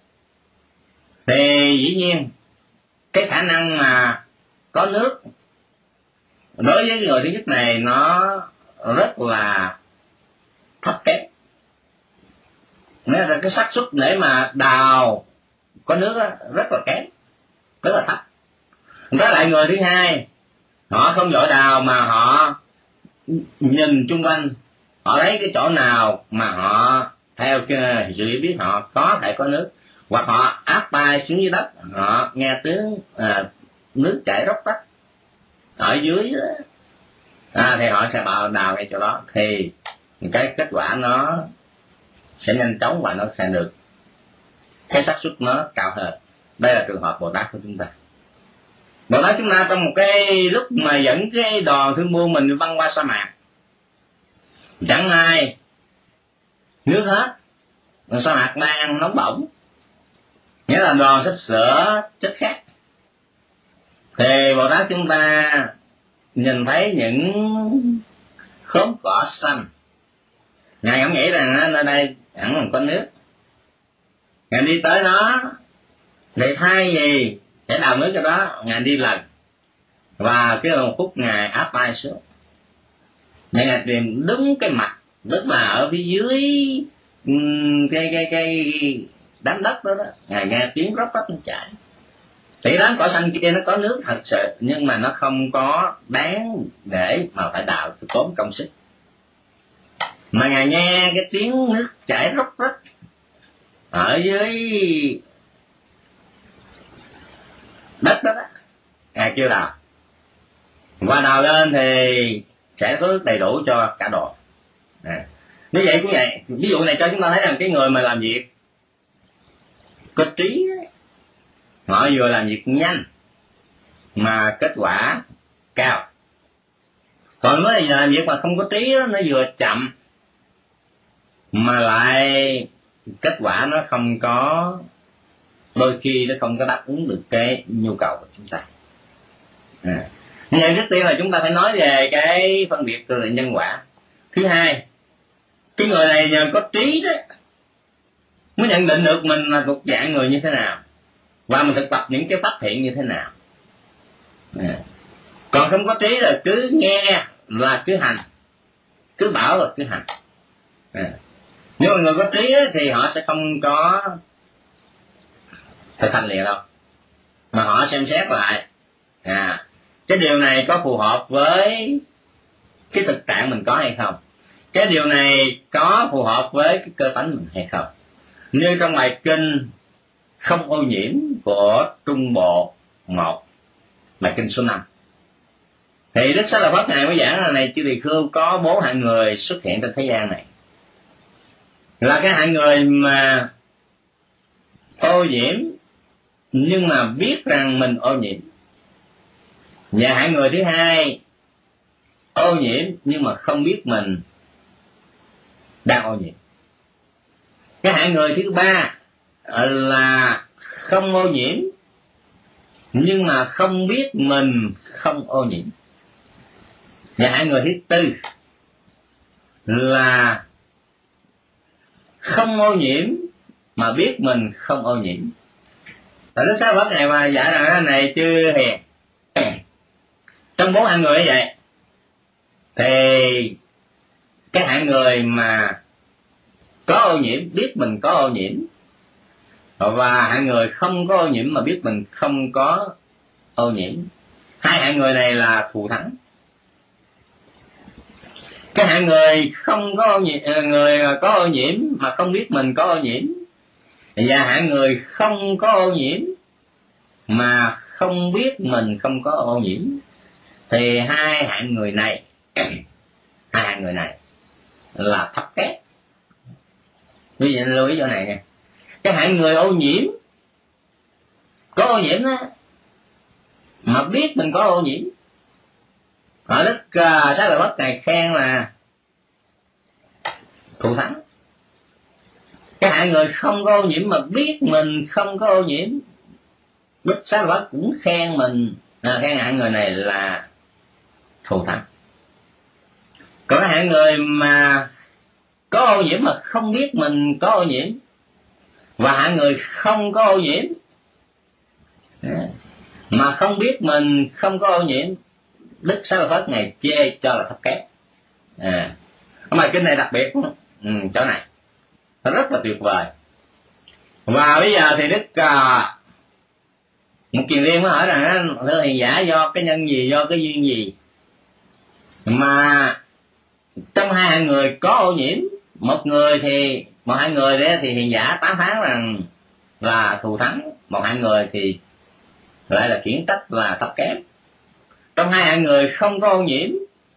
thì dĩ nhiên cái khả năng mà có nước đối với người thứ nhất này nó rất là thấp kém. Nghĩa là cái xác suất để mà đào có nước đó, rất là kém, rất là thấp. Với lại người thứ hai, họ không vội đào mà họ nhìn chung quanh, họ lấy cái chỗ nào mà họ theo cái sự biết họ có thể có nước, hoặc họ áp tay xuống dưới đất, họ nghe tiếng à, nước chảy róc rách ở dưới đó. À, thì họ sẽ bảo đào ngay chỗ đó, thì cái kết quả nó sẽ nhanh chóng và nó sẽ được cái xác suất nó cao hơn. Đây là trường hợp Bồ Tát của chúng ta. Bồ Tát chúng ta trong một cái lúc mà dẫn cái đoàn thương buôn mình băng qua sa mạc, chẳng ai nước hết, sa mạc đang nóng bỏng, nghĩa là đoàn sắp sửa chết khát, thì Bồ Tát chúng ta nhìn thấy những khóm cỏ xanh, Ngài không nghĩ rằng nơi đây hẳn còn có nước. Ngài đi tới đó, thì thay vì sẽ đào nước cho đó, Ngài đi lần, và cái một phút Ngài áp tay xuống, Ngài tìm đúng cái mặt, tức là ở phía dưới cái cái cái đám đất đó đó, Ngài nghe tiếng róc rách nó chảy. Thì đám cỏ xanh kia nó có nước thật sự, nhưng mà nó không có đáng để mà phải đào tốn công sức. Mà Ngài nghe cái tiếng nước chảy róc rách ở dưới đất đó đó, Ngài chưa đào, và đào lên thì sẽ có nước đầy đủ cho cả đoàn. À, như vậy cũng vậy. Ví dụ này cho chúng ta thấy rằng cái người mà làm việc có trí, họ vừa làm việc nhanh mà kết quả cao. Còn mới làm việc mà không có trí đó, nó vừa chậm mà lại kết quả nó không có, đôi khi nó không có đáp ứng được cái nhu cầu của chúng ta. À, nhưng trước tiên là chúng ta phải nói về cái phân biệt từ nhân quả. Thứ hai, cái người này nhờ có trí đó mới nhận định được mình là thuộc dạng người như thế nào, và mình thực tập những cái pháp thiện như thế nào. À, còn không có trí là cứ nghe là cứ hành, cứ bảo là cứ hành. À, nếu mà người có trí thì họ sẽ không có thực hành liền đâu, mà họ xem xét lại, à, cái điều này có phù hợp với cái thực trạng mình có hay không, cái điều này có phù hợp với cái cơ tánh mình hay không. Như trong bài kinh Không Ô Nhiễm của Trung Bộ một, bài kinh số năm, thì Đức Xá Lợi Phất Ngài mới giảng là này chư tỳ khưu, có bốn hạng người xuất hiện trên thế gian này, là cái hạng người mà ô nhiễm nhưng mà biết rằng mình ô nhiễm, và hạng người thứ hai ô nhiễm nhưng mà không biết mình đang ô nhiễm. Cái hạng người thứ ba là không ô nhiễm nhưng mà không biết mình không ô nhiễm. Và hạng người thứ tư là không ô nhiễm mà biết mình không ô nhiễm. Tại Đức Xá Lợi Phất này mà dạy rằng này chư hiền, trong bốn hạng người như vậy thì cái hạng người mà có ô nhiễm biết mình có ô nhiễm, và hạng người không có ô nhiễm mà biết mình không có ô nhiễm, hai hạng người này là thù thắng. Cái hạng người không có ô nhiễm, người có ô nhiễm mà không biết mình có ô nhiễm, và hạng người không có ô nhiễm mà không biết mình không có ô nhiễm, thì hai hạng người này hai hạng người này là thấp kém. Bây giờ lưu ý chỗ này nha, cái hạng người ô nhiễm, có ô nhiễm đó, mà biết mình có ô nhiễm, ở Đức uh, Xá Lợi Phất này khen là thù thắng. Cái hạng người không có ô nhiễm mà biết mình không có ô nhiễm, Đức Xá Lợi Phất cũng khen mình, à, khen hạng người này là thù thắng. Còn cái hạng người mà có ô nhiễm mà không biết mình có ô nhiễm, và hạng người không có ô nhiễm mà không biết mình không có ô nhiễm, Đức Xá Lợi Phất ngày chê cho là thấp kém. À, ở bài kinh này đặc biệt, ừ, chỗ này nó rất là tuyệt vời. Và bây giờ thì Đức uh, một Kiền Liên mới hỏi rằng thưa hiền giả, do cái nhân gì, do cái duyên gì mà trong hai hạng người có ô nhiễm, một người thì một hạng người đấy thì hiền giả tán phán rằng là thù thắng, một hạng người thì lại là khiển trách là thấp kém. Trong hai hạng người không có ô nhiễm,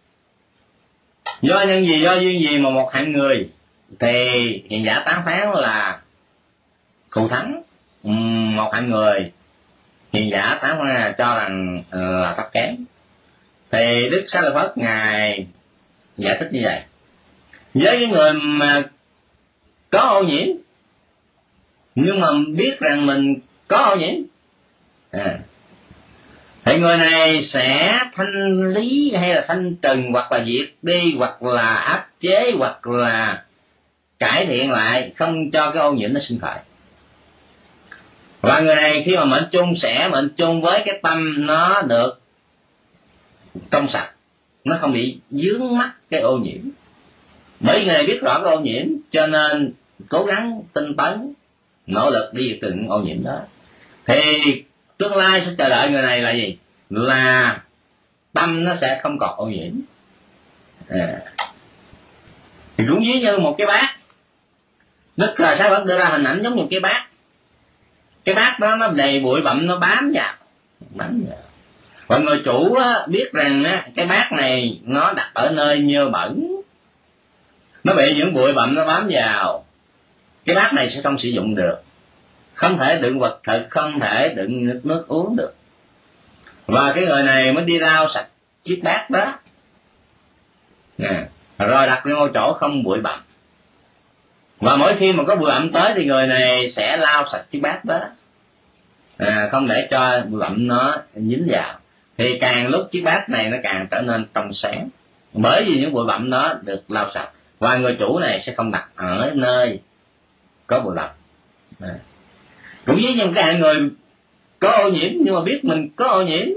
do nhân gì, do duyên gì mà một hạng người thì hiền giả tán phán là thù thắng, một hạng người hiền giả tán phán cho rằng là thấp kém. Thì Đức Xá Lợi Phất ngài giải thích như vậy: với những người mà có ô nhiễm nhưng mà biết rằng mình có ô nhiễm, à, thì người này sẽ thanh lý hay là thanh trừng hoặc là diệt đi hoặc là áp chế hoặc là cải thiện lại, không cho cái ô nhiễm nó sinh khởi. Và người này khi mà mệnh chung sẽ mệnh chung với cái tâm nó được trong sạch, nó không bị dướng mắc cái ô nhiễm. Bởi người này biết rõ cái ô nhiễm cho nên cố gắng tinh tấn nỗ lực đi diệt trừ những ô nhiễm đó, thì tương lai sẽ chờ đợi người này là gì? Là tâm nó sẽ không còn ô nhiễm. À, thì cũng ví như một cái bát, Đức Xá Lợi Phất đưa ra hình ảnh giống như cái bát, cái bát đó nó đầy bụi bặm, nó bám vào bám vào và người chủ á, biết rằng á, cái bát này nó đặt ở nơi nhơ bẩn, nó bị những bụi bặm nó bám vào, cái bát này sẽ không sử dụng được, không thể đựng vật thực, không thể đựng nước, nước uống được. Và cái người này mới đi lau sạch chiếc bát đó, à, rồi đặt lên một chỗ không bụi bặm. Và mỗi khi mà có bụi bặm tới thì người này sẽ lau sạch chiếc bát đó, à, không để cho bụi bặm nó dính vào. Thì càng lúc chiếc bát này nó càng trở nên trong sáng, bởi vì những bụi bặm đó được lau sạch. Và người chủ này sẽ không đặt ở nơi có bụi bặm. À, cũng với những cái hạng người có ô nhiễm nhưng mà biết mình có ô nhiễm,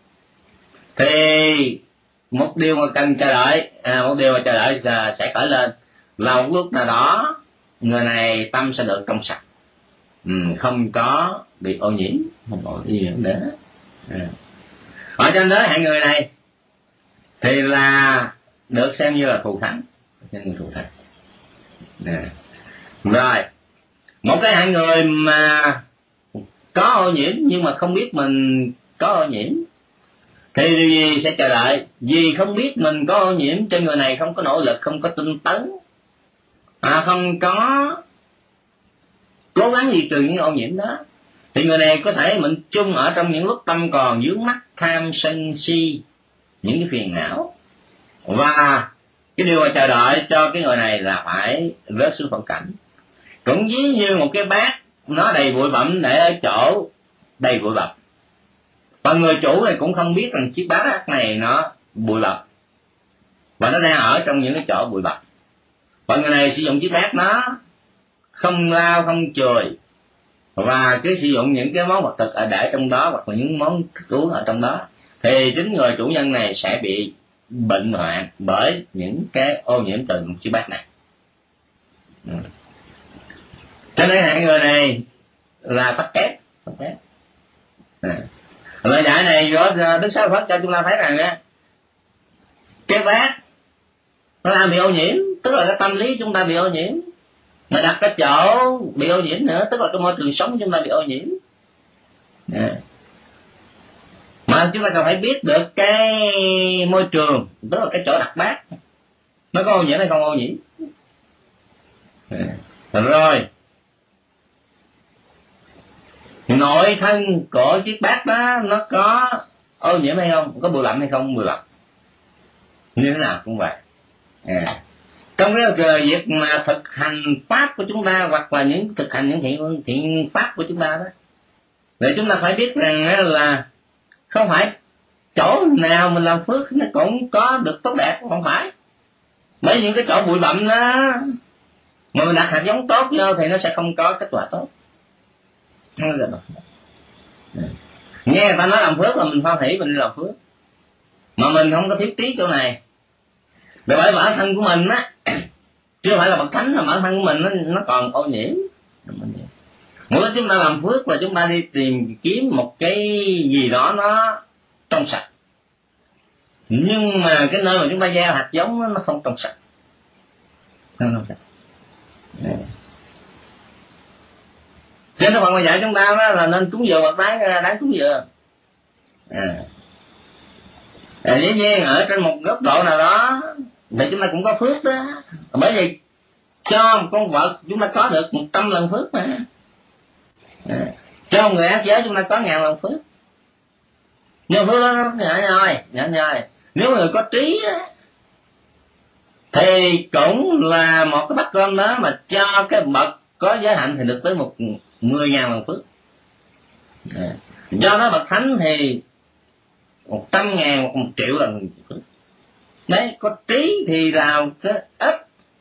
thì một điều mà cần chờ đợi, à, một điều mà chờ đợi là sẽ khởi lên là một lúc nào đó người này tâm sẽ được trong sạch, ừ, không có bị ô nhiễm, không có gì nữa. À, ở trên đó hạng người này thì là được xem như là thù thắng, xem như thù thắng. À, rồi một cái hạng người mà có ô nhiễm nhưng mà không biết mình có ô nhiễm thì điều gì sẽ chờ đợi? Vì không biết mình có ô nhiễm trên người này không có nỗ lực, không có tinh tấn, à, không có cố gắng diệt trừ những ô nhiễm đó, thì người này có thể mệnh chung ở trong những lúc tâm còn vướng mắc tham sân si, những cái phiền não. Và cái điều mà chờ đợi cho cái người này là phải rớt xuống phận cảnh. Cũng ví như một cái bát nó đầy bụi bặm để ở chỗ đầy bụi bặm, và người chủ này cũng không biết rằng chiếc bát này nó bụi bặm và nó đang ở trong những cái chỗ bụi bặm, và người này sử dụng chiếc bát nó không lau không chùi và cứ sử dụng những cái món vật thực ở để trong đó hoặc là những món thức uống ở trong đó, thì chính người chủ nhân này sẽ bị bệnh hoạn bởi những cái ô nhiễm từ một chiếc bát này. Ừ. Cho nên hạng người này là thấp kém, thấp kém. À, lời giải này của Đức Xá Lợi Phất cho chúng ta thấy rằng á, cái bát nó làm bị ô nhiễm, tức là cái tâm lý chúng ta bị ô nhiễm, mà đặt cái chỗ bị ô nhiễm nữa, tức là cái môi trường sống chúng ta bị ô nhiễm. À, mà chúng ta cần phải biết được cái môi trường, tức là cái chỗ đặt bát nó có ô nhiễm hay không ô nhiễm. À, rồi nội thân của chiếc bát đó nó có ô nhiễm hay không, có bụi bặm hay không bụi bặm, như thế nào cũng vậy. À, Trong cái việc mà thực hành pháp của chúng ta, hoặc là những thực hành những thiện thiện pháp của chúng ta đó, để chúng ta phải biết rằng là không phải chỗ nào mình làm phước nó cũng có được tốt đẹp, không phải. Bởi những cái chỗ bụi bặm đó mà mình đặt hạt giống tốt vô thì nó sẽ không có kết quả tốt. Nghe người ta nói làm phước là mình hoan hỷ, mình đi làm phước, mà mình không có thiếu trí chỗ này. Bởi bởi bản thân của mình á, chưa phải là bậc thánh, là bản thân của mình nó, nó còn ô nhiễm. Mỗi lúc chúng ta làm phước là chúng ta đi tìm kiếm một cái gì đó nó trong sạch, nhưng mà cái nơi mà chúng ta gieo hạt giống nó không trong sạch, không trong sạch. Cho nên Phật mà dạy chúng ta đó là nên cúng dường, đáng đáng cúng dường. À. À, dĩ nhiên ở trên một góc độ nào đó thì chúng ta cũng có phước đó, bởi vì cho một con vật chúng ta có được một trăm lần phước mà. À. Cho người ác giới chúng ta có ngàn lần phước. Nhưng phước đó nó nhỏ nhoi, nhỏ nhoi. Nếu người có trí á, thì cũng là một cái bát cơm đó mà cho cái bậc có giới hạnh thì được tới một mười ngàn lần phước. À. Do đó bậc thánh thì một trăm ngàn hoặc một triệu lần phước. Đấy, có trí thì làm cái ít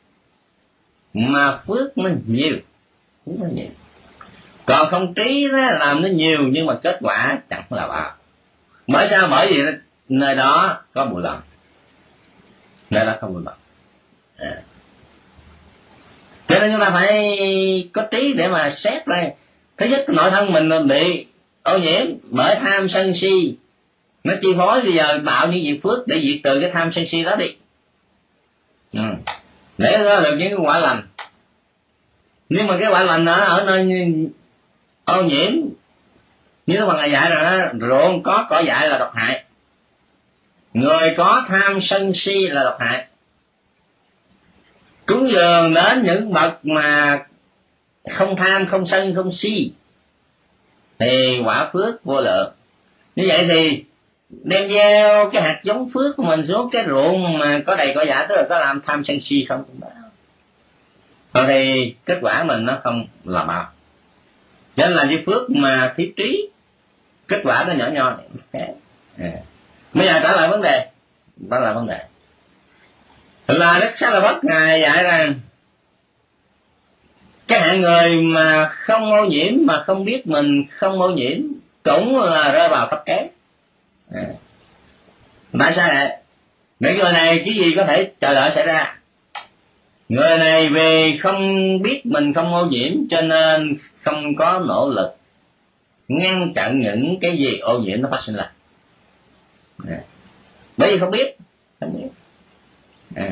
mà phước nó nhiều, phước nó nhiều. Còn không trí đó, làm nó nhiều nhưng mà kết quả chẳng là bao. Bởi sao? Bởi vì nơi đó có bụi bặm, nơi đó không bụi bặm. À. Cho nên chúng ta phải có trí để mà xét ra. Thứ nhất, nội thân mình bị ô nhiễm bởi tham sân si, nó chi phối. Bây giờ tạo những việc phước để diệt trừ cái tham sân si đó đi, ừ. để ra được những cái quả lành. Nhưng mà cái quả lành đó ở nơi ô nhiễm, như phần này dạy rồi đó, ruộng có cỏ dại là độc hại, người có tham sân si là độc hại. Cúng dường đến những bậc mà không tham, không sân, không si thì quả phước vô lượng. Như vậy thì đem gieo cái hạt giống phước của mình xuống cái ruộng mà có đầy cỏ dại, tức là có làm tham sân si không, rồi thì kết quả mình nó không là bao. Cho nên là cái phước mà thiếu trí, kết quả nó nhỏ nhoi. À. Bây giờ trả lời vấn đề, đó là vấn đề là Đức Xá Lợi Phất ngài dạy rằng cái hạng người mà không ô nhiễm, mà không biết mình không ô nhiễm, cũng là rơi vào thấp kém. À. Tại sao vậy? Mấy người này cái gì có thể chờ đợi xảy ra. Người này vì không biết mình không ô nhiễm cho nên không có nỗ lực ngăn chặn những cái gì ô nhiễm nó phát sinh ra. À. Bởi vì không biết, không biết. À.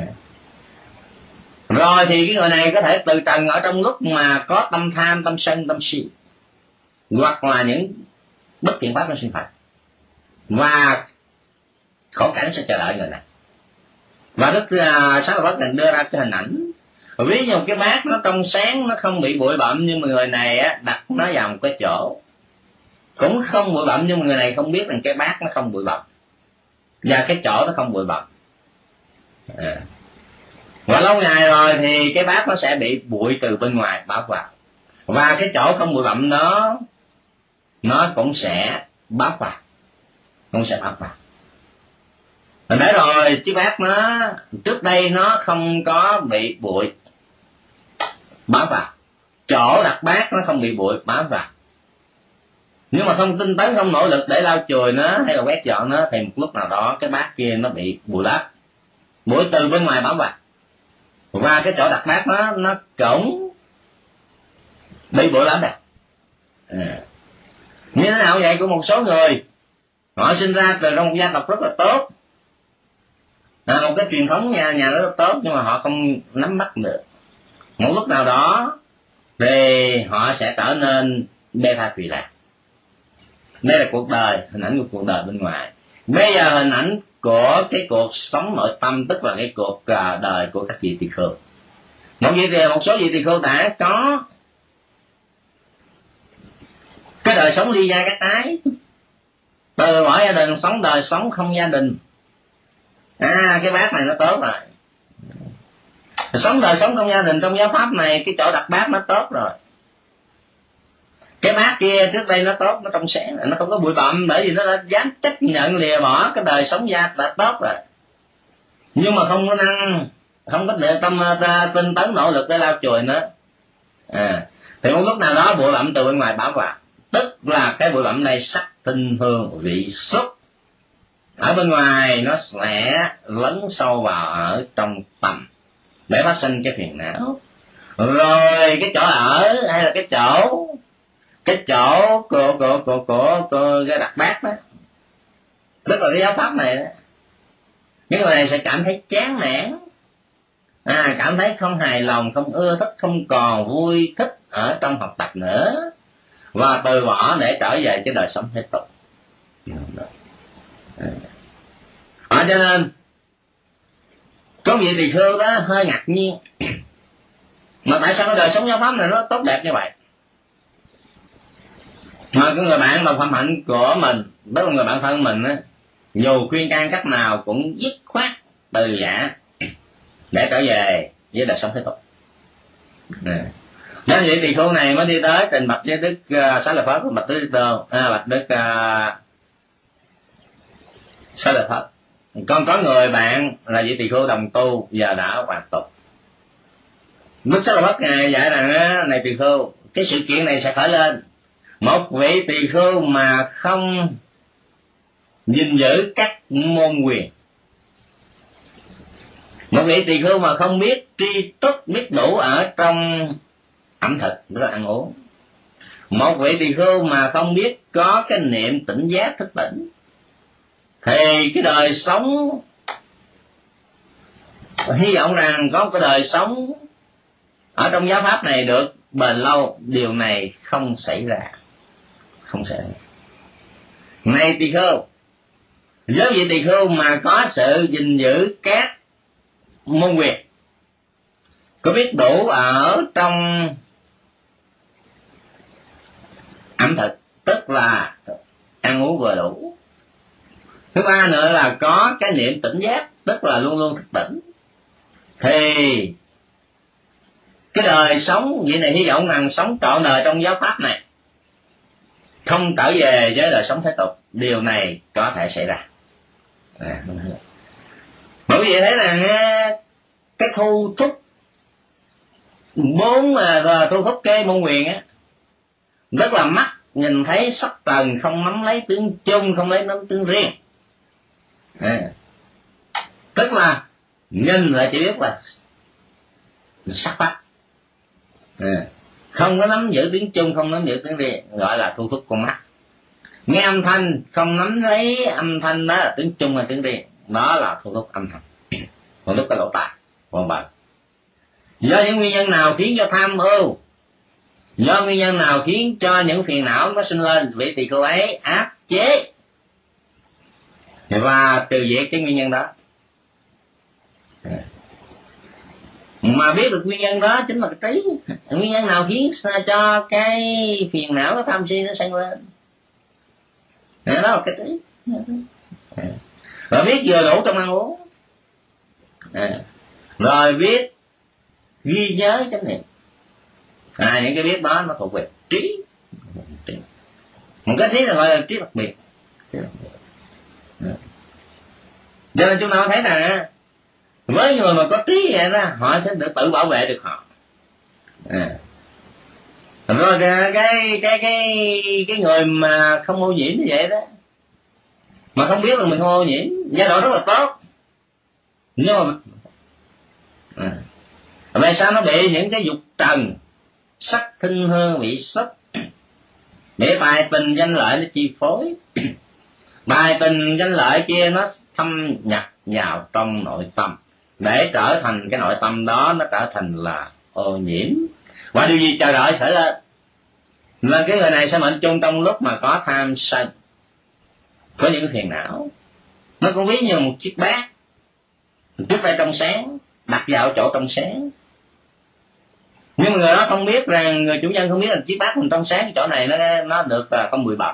Rồi thì cái người này có thể từ trần ở trong lúc mà có tâm tham, tâm sân, tâm si, hoặc là những bất thiện pháp nó sinh phát, và khổ cảnh sẽ chờ đợi người này. Và Đức Xá Lợi Phất đưa ra cái hình ảnh, ví như một cái bát nó trong sáng, nó không bị bụi bặm, nhưng mà người này á, đặt nó vào một cái chỗ cũng không bụi bặm, nhưng mà người này không biết rằng cái bát nó không bụi bặm và cái chỗ nó không bụi bặm. À. Và lâu ngày rồi thì cái bát nó sẽ bị bụi từ bên ngoài bao vào, và cái chỗ không bụi bặm đó nó cũng sẽ bám vào, cũng sẽ bám vào. Mình nói rồi, chiếc bát nó trước đây nó không có bị bụi bám vào, chỗ đặt bát nó không bị bụi bám vào, nhưng mà không tinh tấn, không nỗ lực để lau chùi nó hay là quét dọn nó, thì một lúc nào đó cái bát kia nó bị bụi lấp, bụi từ bên ngoài bám vào, và cái chỗ đặt bát nó nó cũng bị bụi lắm rồi. À. Như thế nào vậy? Của một số người họ sinh ra từ trong một gia tộc rất là tốt, à, một cái truyền thống nhà nhà rất là tốt, nhưng mà họ không nắm bắt được. Một lúc nào đó thì họ sẽ trở nên bê tha quỳ lạc. Đây là cuộc đời, hình ảnh của cuộc đời bên ngoài. Bây giờ hình ảnh của cái cuộc sống nội tâm, tức là cái cuộc đời của các vị tỳ khưu. Một vị thì một số vị tỳ khưu đã có cái đời sống ly gia các ái, từ bỏ gia đình sống đời sống không gia đình. À, cái bát này nó tốt rồi. Sống đời sống trong gia đình, trong giáo pháp này, cái chỗ đặt bát nó tốt rồi. Cái bát kia trước đây nó tốt, nó trong sáng, nó không có bụi bặm, bởi vì nó đã dám chấp nhận lìa bỏ cái đời sống gia đã tốt rồi. Nhưng mà không có năng, không có để tâm ta tinh tấn nỗ lực để lau chùi nữa. À, thì một lúc nào đó bụi bặm từ bên ngoài bảo vào, tức là cái bụi bặm này sắc tinh hương vị xúc ở bên ngoài nó sẽ lấn sâu vào ở trong tâm để phát sinh cái phiền não. Rồi cái chỗ ở hay là cái chỗ cái chỗ của của của của, của cái đặt bát đó, tức là cái giáo pháp này đó, những người này sẽ cảm thấy chán nản, à, cảm thấy không hài lòng, không ưa thích, không còn vui thích ở trong học tập nữa, và từ bỏ để trở về cái đời sống thế tục. À, cho nên có vị tỳ khưu đó hơi ngạc nhiên, mà tại sao cái đời sống giáo pháp này nó tốt đẹp như vậy? Mà cái người bạn đồng phạm hạnh của mình, tức là người bạn thân mình á, dù khuyên can cách nào cũng dứt khoát từ giả để trở về với đời sống thế tục. Nên vị tỳ khưu này mới đi tới trình bạch với Đức uh, Xá Lợi Phất, bạch Đức Đô, à, bạch Đức uh, Xá Lợi Phất, con có người bạn là vị tỳ khưu đồng tu giờ đã hoàn tục. Đức Xá Lợi Phất ngài dạy rằng này tỳ khưu, cái sự kiện này sẽ khởi lên. Một vị tỳ khưu mà không gìn giữ các môn quyền, một vị tỳ khưu mà không biết tri túc biết đủ ở trong ẩm thực, tức là ăn uống, một vị tỳ khưu mà không biết có cái niệm tỉnh giác thức tỉnh, thì cái đời sống, hy vọng rằng có cái đời sống ở trong giáo pháp này được bền lâu, điều này không xảy ra, không xảy ra. Này tỳ khưu, với vị tỳ khưu mà có sự gìn giữ các môn quyền, có biết đủ ở trong ẩm thực, tức là ăn uống vừa đủ. Thứ ba nữa là có cái niệm tỉnh giác, tức là luôn luôn thức tỉnh, thì cái đời sống vậy này hy vọng rằng sống trọn đời trong giáo pháp này, không trở về với đời sống thế tục, điều này có thể xảy ra. À, bởi vì thế là cái thu thúc bốn là thu thúc cái môn quyền á, rất là mắt nhìn thấy sắc tần, không nắm lấy tướng chung, không lấy nắm tướng riêng. À, tức là nhìn lại chỉ biết là sắc pháp, à, không có nắm giữ tiếng chung, không nắm giữ tiếng riêng, gọi là thu thúc con mắt. Nghe âm thanh không nắm lấy âm thanh đó là tiếng chung hay tiếng riêng, đó là thu thúc âm thanh. Còn lúc cái lỗ tai còn bận. Do những nguyên nhân nào khiến cho tham ưu, do nguyên nhân nào khiến cho những phiền não nó sinh lên, vị tỳ khưu ấy áp chế và trừ diệt cái nguyên nhân đó. Mà biết được nguyên nhân đó chính là cái trí. Nguyên nhân nào khiến cho cái phiền não, cái tham si nó sinh lên, đó là cái trí. Rồi biết vừa đủ trong ăn uống, rồi biết ghi nhớ chánh niệm, à, những cái biết đó nó thuộc về trí. Một cái trí là gọi là trí đặc biệt. Cho nên chúng ta thấy rằng với người mà có trí vậy đó, họ sẽ được tự bảo vệ được họ. À. Rồi cái cái cái cái người mà không ô nhiễm như vậy đó, mà không biết là mình không ô nhiễm, giai đoạn rất là tốt, nhưng mà à, vậy sao nó bị những cái dục trần, sắc thinh hương vị xúc, bị tài tình danh lợi nó chi phối. Tài tình danh lợi kia nó thâm nhập vào trong nội tâm, để trở thành cái nội tâm đó nó trở thành là ô nhiễm. Và điều gì chờ đợi xảy lên là cái người này sẽ mệnh chung trong lúc mà có tham sân, có những phiền não. Nó cũng ví như một chiếc bát trước đây trong sáng, đặt vào chỗ trong sáng, nhưng mà người đó không biết rằng, người chủ nhân không biết là chiếc bát mình trong sáng, chỗ này nó nó được là không bụi bặm,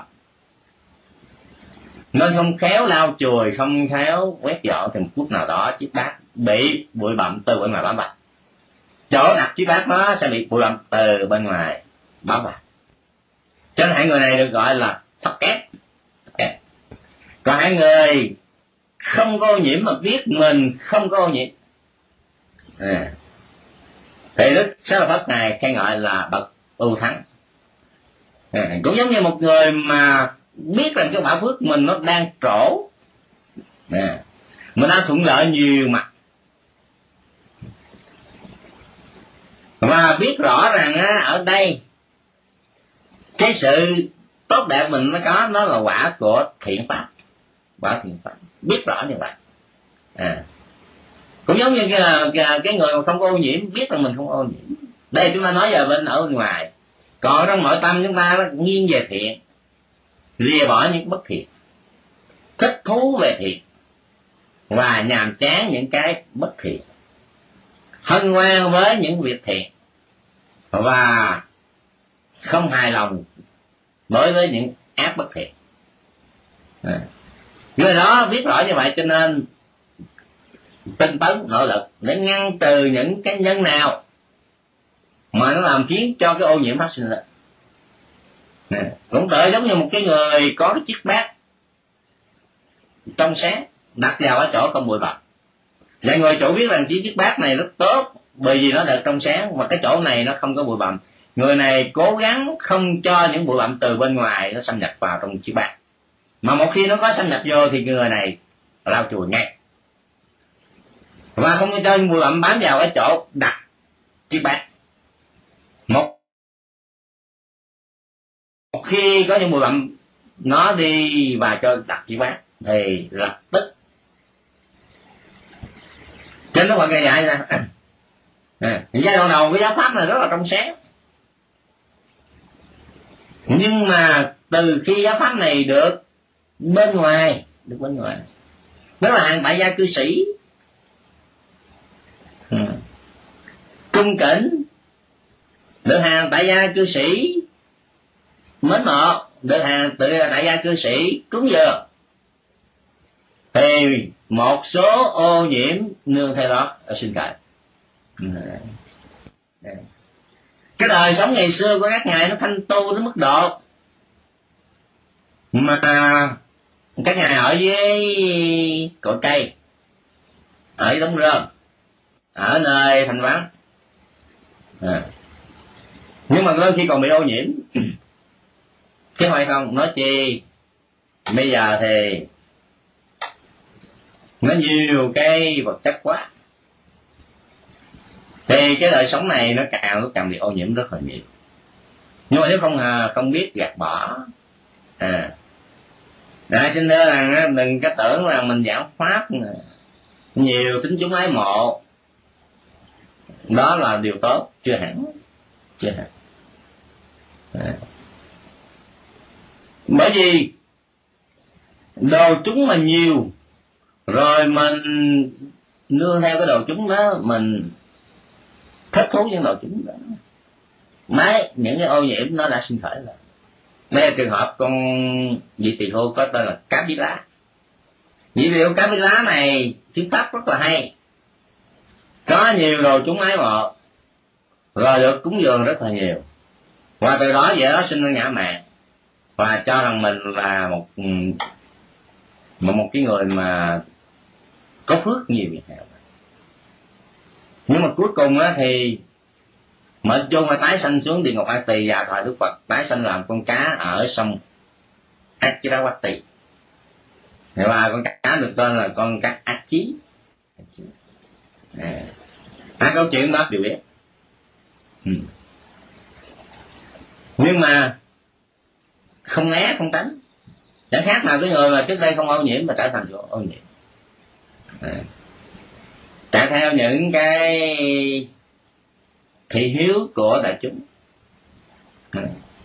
nên không khéo lau chùi, không khéo quét dọn, thì một lúc nào đó chiếc bát bị bụi bặm từ bên ngoài bám vào. chỗ đặt chiếc bát nó sẽ bị bụi bặm từ bên ngoài báo vào, cho nên hai người này được gọi là thấp kép. Okay. Còn hai người không có ô nhiễm mà biết mình không có ô nhiễm, à, thì Đức Xá Lợi Phất này khen gọi là bậc ưu thắng. À, cũng giống như một người mà biết rằng cái quả phước mình nó đang trổ, à, mình đang thuận lợi nhiều mặt, và biết rõ rằng á, ở đây cái sự tốt đẹp mình nó có, nó là quả của thiện pháp, quả thiện pháp, biết rõ như vậy. À, cũng giống như cái, cái, cái người mà không có ô nhiễm biết rằng mình không ô nhiễm. Đây chúng ta nói về bên ở ngoài, còn trong nội tâm chúng ta nó nghiêng về thiện, lìa bỏ những bất thiện, thích thú về thiện và nhàm chán những cái bất thiện, hân hoan với những việc thiện và không hài lòng đối với những ác bất thiện. À, người đó biết rõ như vậy cho nên tinh tấn nỗ lực để ngăn từ những cái nhân nào mà nó làm khiến cho cái ô nhiễm phát sinh lên. À, cũng tự giống như một cái người có cái chiếc bát trong sáng đặt vào ở chỗ không bụi bặm, và người chủ biết rằng chiếc bát này rất tốt bởi vì nó được trong sáng, mà cái chỗ này nó không có bụi bặm. Người này cố gắng không cho những bụi bặm từ bên ngoài nó xâm nhập vào trong chiếc bát, mà một khi nó có xâm nhập vô thì người này lau chùi ngay, và không cho những bụi bặm bám vào cái chỗ đặt chiếc bát. Một Một khi có những bụi bặm nó đi và cho đặt chiếc bát thì lập tức trên đó Phật dạy ra. À, giai đoạn đầu cái giáo pháp này rất là trong sáng, nhưng mà từ khi giáo pháp này được bên ngoài, được bên ngoài, đó là hàng tại gia cư sĩ ừ. cung kính, được hàng tại gia cư sĩ mến mộ, được hàng tự tại gia cư sĩ cúng dường, thì một số ô nhiễm nương theo đó ở sinh khởi. Cái đời sống ngày xưa của các ngài nó thanh tu đến mức độ mà các ngài ở với cội cây, ở với đống rơm, ở nơi thanh vắng, à, nhưng mà đôi khi còn bị ô nhiễm chứ phải không. Nói chi bây giờ thì nó nhiều cái vật chất quá, thì cái đời sống này nó càng nó càng bị ô nhiễm rất là nhiều. Nhưng mà nếu không không biết gạt bỏ, à, đại xin thưa rằng đừng có tưởng là mình giảng pháp nhiều tính chúng ái mộ đó là điều tốt, chưa hẳn, chưa hẳn. À, bởi vì đồ chúng mà nhiều rồi mình nương theo cái đồ chúng đó, mình thích thú những đồ chúng đó, mấy những cái ô nhiễm nó đã sinh khởi rồi. Đây là trường hợp con vị tỳ khưu có tên là Cá Bí Lá. Vị tỳ khưu Cá Bí Lá này thuyết pháp rất là hay, có nhiều đồ chúng ái mộ, rồi được cúng dường rất là nhiều, và từ đó vậy đó sinh ra ngã mạn, và cho rằng mình là một một, một cái người mà có phước nhiều việc hảo. Nhưng mà cuối cùng á thì mệnh chung phải tái sanh xuống địa ngục A Tỳ, và thời Đức Phật tái sanh làm con cá ở sông Achiravatī, và con cá được tên là con cá Ác Chí. À, à, câu chuyện đó đều biết. Ừ. Nhưng mà không né không tránh, chẳng khác nào cái người mà trước đây không ô nhiễm mà trở thành ô nhiễm. À, chạy theo những cái thị hiếu của đại chúng, à,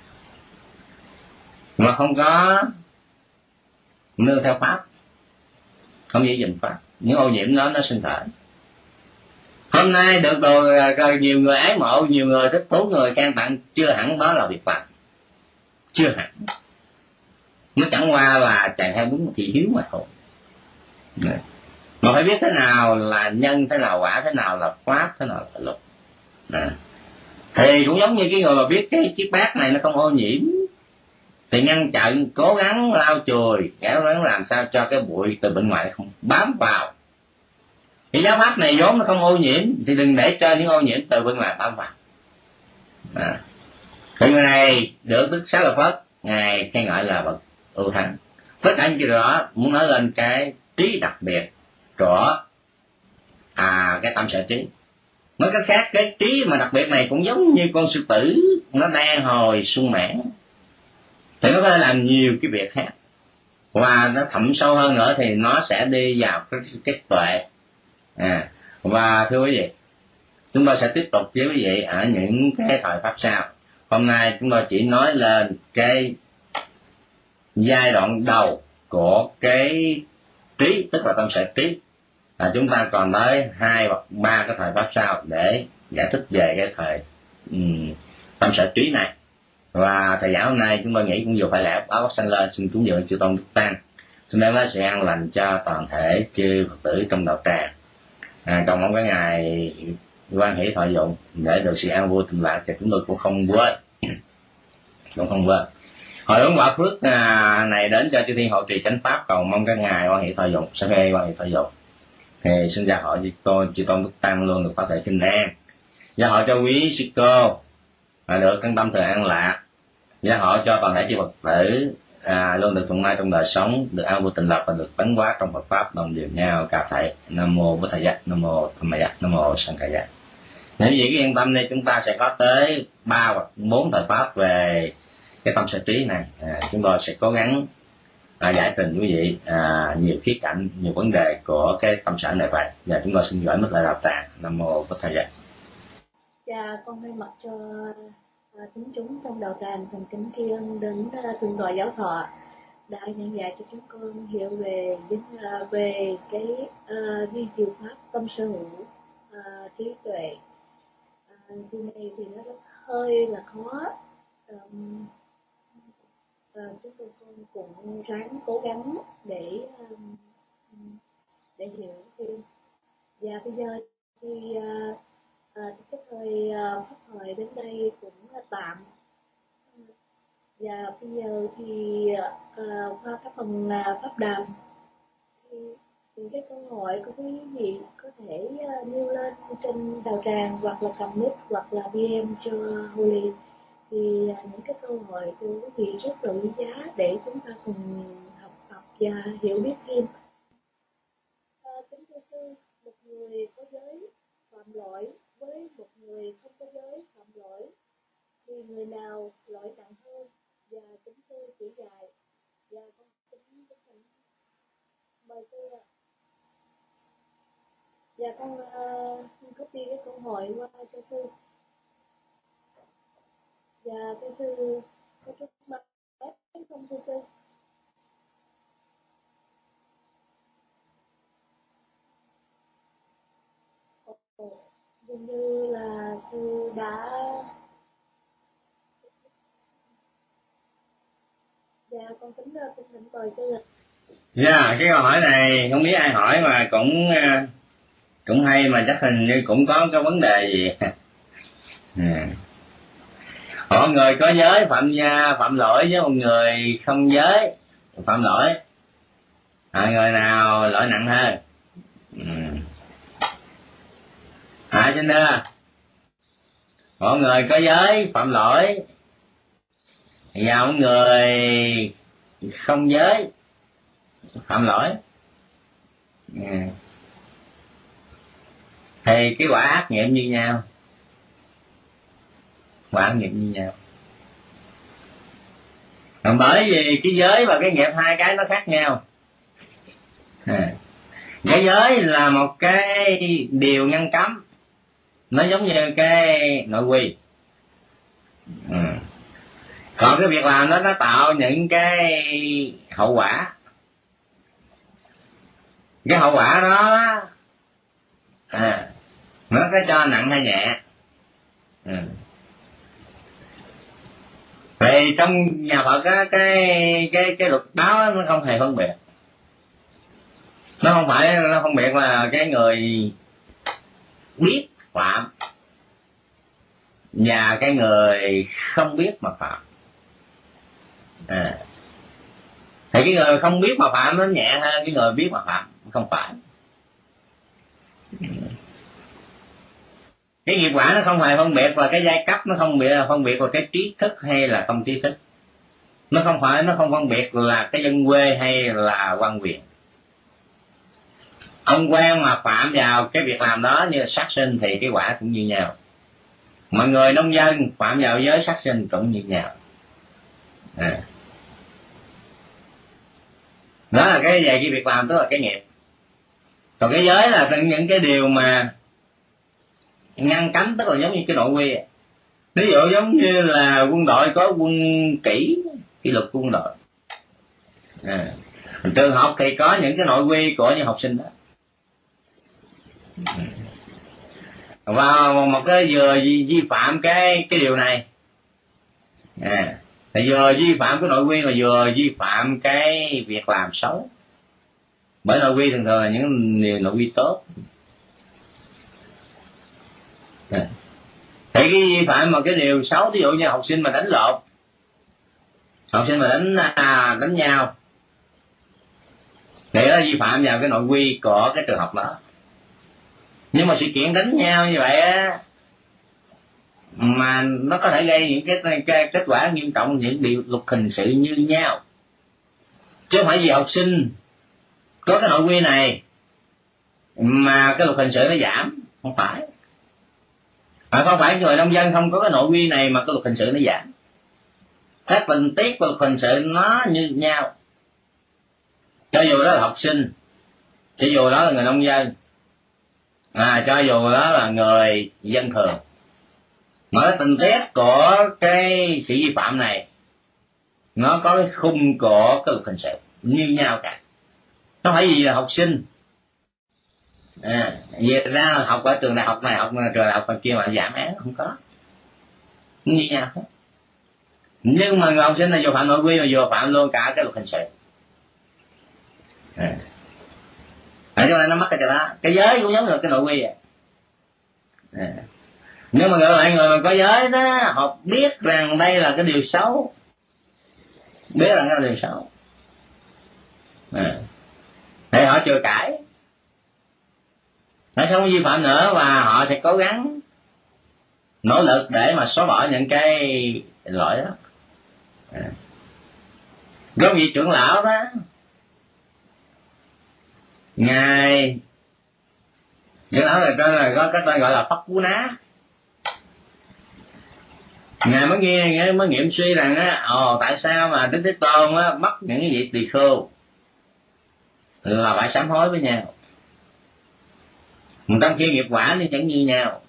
mà không có nương theo pháp, không giữ gìn pháp, những ô nhiễm đó nó sinh khởi. Hôm nay được đồ nhiều người ái mộ, nhiều người thích thú, người khen tặng, chưa hẳn đó là việc làm, chưa hẳn. Nó chẳng qua là chạy theo đúng thị hiếu mà thôi. Mà phải biết thế nào là nhân, thế nào quả, thế nào là pháp, thế nào là luật. À. Thì cũng giống như cái người mà biết cái chiếc bát này nó không ô nhiễm thì ngăn chặn, cố gắng lau chùi, cố gắng làm sao cho cái bụi từ bên ngoài không bám vào. Cái giáo pháp này vốn nó không ô nhiễm thì đừng để cho những ô nhiễm từ bên ngoài bám vào. À. Thì người này được Đức Xá Lợi Phất ngài khen ngợi là bậc ưu thắng. Tất cả những điều đó muốn nói lên cái trí đặc biệt của à cái tâm sở trí. Nói cách khác, cái trí mà đặc biệt này cũng giống như con sư tử nó đang hồi sung mãn thì nó có thể làm nhiều cái việc khác, và nó thẩm sâu hơn nữa thì nó sẽ đi vào cái, cái tuệ. À, và thưa quý vị, chúng tôi sẽ tiếp tục với quý vị ở những cái thời pháp sau. Hôm nay chúng tôi chỉ nói lên cái giai đoạn đầu của cái trí, tức là tâm sở trí. À, chúng ta còn tới hai hoặc ba cái thời pháp sau để giải thích về cái thời um, tâm sở trí này. Và thời gian hôm nay chúng tôi nghĩ cũng vừa phải lẽ báo sanh lên xin cúng dường chư tôn đức tăng, xin đem lại sự an lành cho toàn thể chư Phật tử trong đạo tràng. À, cầu mong cái ngày quan hỷ thọ dụng để được sự an vui tình lạc, thì chúng tôi cũng không quên cũng không quên hồi hướng quả phước à, này đến cho chư thiên hộ trì chánh pháp, cầu mong cái ngày quan hỷ thọ dụng. Sau khi quan hỷ thọ dụng thì xin gia hội chư tôn chư tôn đức tăng luôn được phát thể kinh an, gia hội cho quý sư cô à, được căn tâm thường an lạc, gia hội cho toàn thể chư Phật tử à, luôn được thuận may trong đời sống, được an vui tình lạc và được tấn hóa trong Phật pháp đồng đều nhau cả thảy. Nam mô Bổn Thầy Giác, Nam mô Tham Maya, Nam mô Sanh Ca Giác. Nếu vậy cái yên tâm đây, chúng ta sẽ có tới ba hoặc bốn thời pháp về cái tâm sở trí này. À, chúng tôi sẽ cố gắng à, giải trình quý vị à, nhiều khía cạnh, nhiều vấn đề của cái tâm sở này vậy. Và chúng tôi xin gửi mất lại đạo tràng. Nam mô Bổn Thầy Giác. Dạ, con thay mặt cho tín uh, chúng trong đạo tràng thành kính tri ân đến uh, thượng tọa giáo thọ đã giảng dạy cho chúng con hiểu về uh, về cái uh, vi diệu pháp tâm sở hữu uh, trí tuệ. Uh, điều này thì nó rất hơi là khó. Um, uh, chúng tôi con cũng ráng cố gắng để um, để hiểu thêm. Và bây giờ thì uh, À, cái thời uh, pháp hội đến đây cũng uh, tạm. Và bây giờ thì uh, qua các phần uh, pháp đàm thì những cái câu hỏi của quý vị có thể uh, nêu lên trên đạo tràng, hoặc là cầm mic, hoặc là vê em cho Holy. Thì uh, những cái câu hỏi của quý vị rất là quý giá để chúng ta cùng học tập và hiểu biết thêm. Uh, kính thưa sư, một người có giới phạm lỗi với một người không có giới phạm lỗi thì người nào lỗi nặng hơn, và kính sư chỉ dạy. Và con kính kính mời sư ạ. Và con uh, xin copy cái câu hỏi qua cho sư. Và cái sư có chút mặt ép không thưa sư? Ồ, dường như là sư đã. Dạ, con kính kính thỉnh mời sư ạ. Dạ, cái câu hỏi này không biết ai hỏi mà cũng cũng hay, mà chắc hình như cũng có cái vấn đề gì. À. Mọi người có giới phạm gia phạm lỗi với một người không giới phạm lỗi, à, người nào lỗi nặng hơn? Ừ. À, cho nên mọi người có giới phạm lỗi và một người không giới phạm lỗi, ừ, thì cái quả ác nghiệm như nhau, quả ác nghiệp như nhau. Còn bởi vì cái giới và cái nghiệp hai cái nó khác nhau. À, cái giới là một cái điều ngăn cấm, nó giống như cái nội quy. Ừ. Còn cái việc làm đó nó tạo những cái hậu quả. Cái hậu quả đó à, nó có cho nặng hay nhẹ. Ừ. Thì trong nhà Phật á, cái cái cái luật báo á, nó không hề phân biệt. Nó không phải nó phân biệt là cái người biết phạm và cái người không biết mà phạm. À. Thì cái người không biết mà phạm nó nhẹ hơn cái người biết mà phạm, không phải. Cái nghiệp quả nó không phải phân biệt là cái giai cấp, nó không biệt phân biệt là cái trí thức hay là không trí thức, nó không phải, nó không phân biệt là cái dân quê hay là quan quyền. Ông quan mà phạm vào cái việc làm đó như sát sinh thì cái quả cũng như nhau, mà người nông dân phạm vào giới sát sinh cũng như nhau. À. Đó là cái về cái việc làm, tức là cái nghiệp. Còn cái giới là những cái điều mà ngăn cấm, tức là giống như cái nội quy. Ví dụ giống như là quân đội có quân kỷ, cái luật quân đội. À. Trường học thì có những cái nội quy của những học sinh đó. Và một cái vừa vi, vi phạm cái cái điều này, à, thì vừa vi phạm cái nội quy mà vừa vi phạm cái việc làm xấu. Bởi nội quy thường thường là những điều nội quy tốt. À. Thì cái vi phạm mà cái điều xấu, ví dụ như học sinh mà đánh lộn, học sinh mà đánh à, đánh nhau, thì nó vi phạm vào cái nội quy của cái trường học đó. Nhưng mà sự kiện đánh nhau như vậy á, mà nó có thể gây những cái, cái kết quả nghiêm trọng, những điều luật hình sự như nhau, chứ không phải vì học sinh có cái nội quy này mà cái luật hình sự nó giảm, không phải. À, không phải người nông dân không có cái nội quy này mà cái luật hình sự nó giảm. Các tình tiết của luật hình sự nó như nhau, cho dù đó là học sinh, cho dù đó là người nông dân, à, cho dù đó là người dân thường, mà cái tình tiết của cái sự vi phạm này nó có cái khung của cái luật hình sự như nhau cả. Nó phải gì là học sinh, à, vì ra là học ở trường đại học này, học trường đại học kia mà giảm án không có, như nhau hết. Nhưng mà người học sinh là vừa phạm nội quy mà vừa phạm luôn cả cái luật hình sự. À. Ở chỗ này nó mắc cái chỗ đó. Cái giới cũng giống như cái nội quy vậy. À. Nhưng mà ngược lại người mà có giới đó, họ biết rằng đây là cái điều xấu, biết rằng đây là điều xấu, à, thì họ chừa cãi, họ không vi phạm nữa, và họ sẽ cố gắng nỗ lực để mà xóa bỏ những cái lỗi đó. À. Giống như trưởng lão đó, ngài trưởng lão là tên là có cái tên gọi là Phất Cú Ná. Ngài mới nghe mới nghiệm suy rằng á, ồ tại sao mà Đức Thế Tôn á bắt những cái vị tỳ khưu là phải sám hối với nhau, trong khi nghiệp quả thì chẳng như nhau.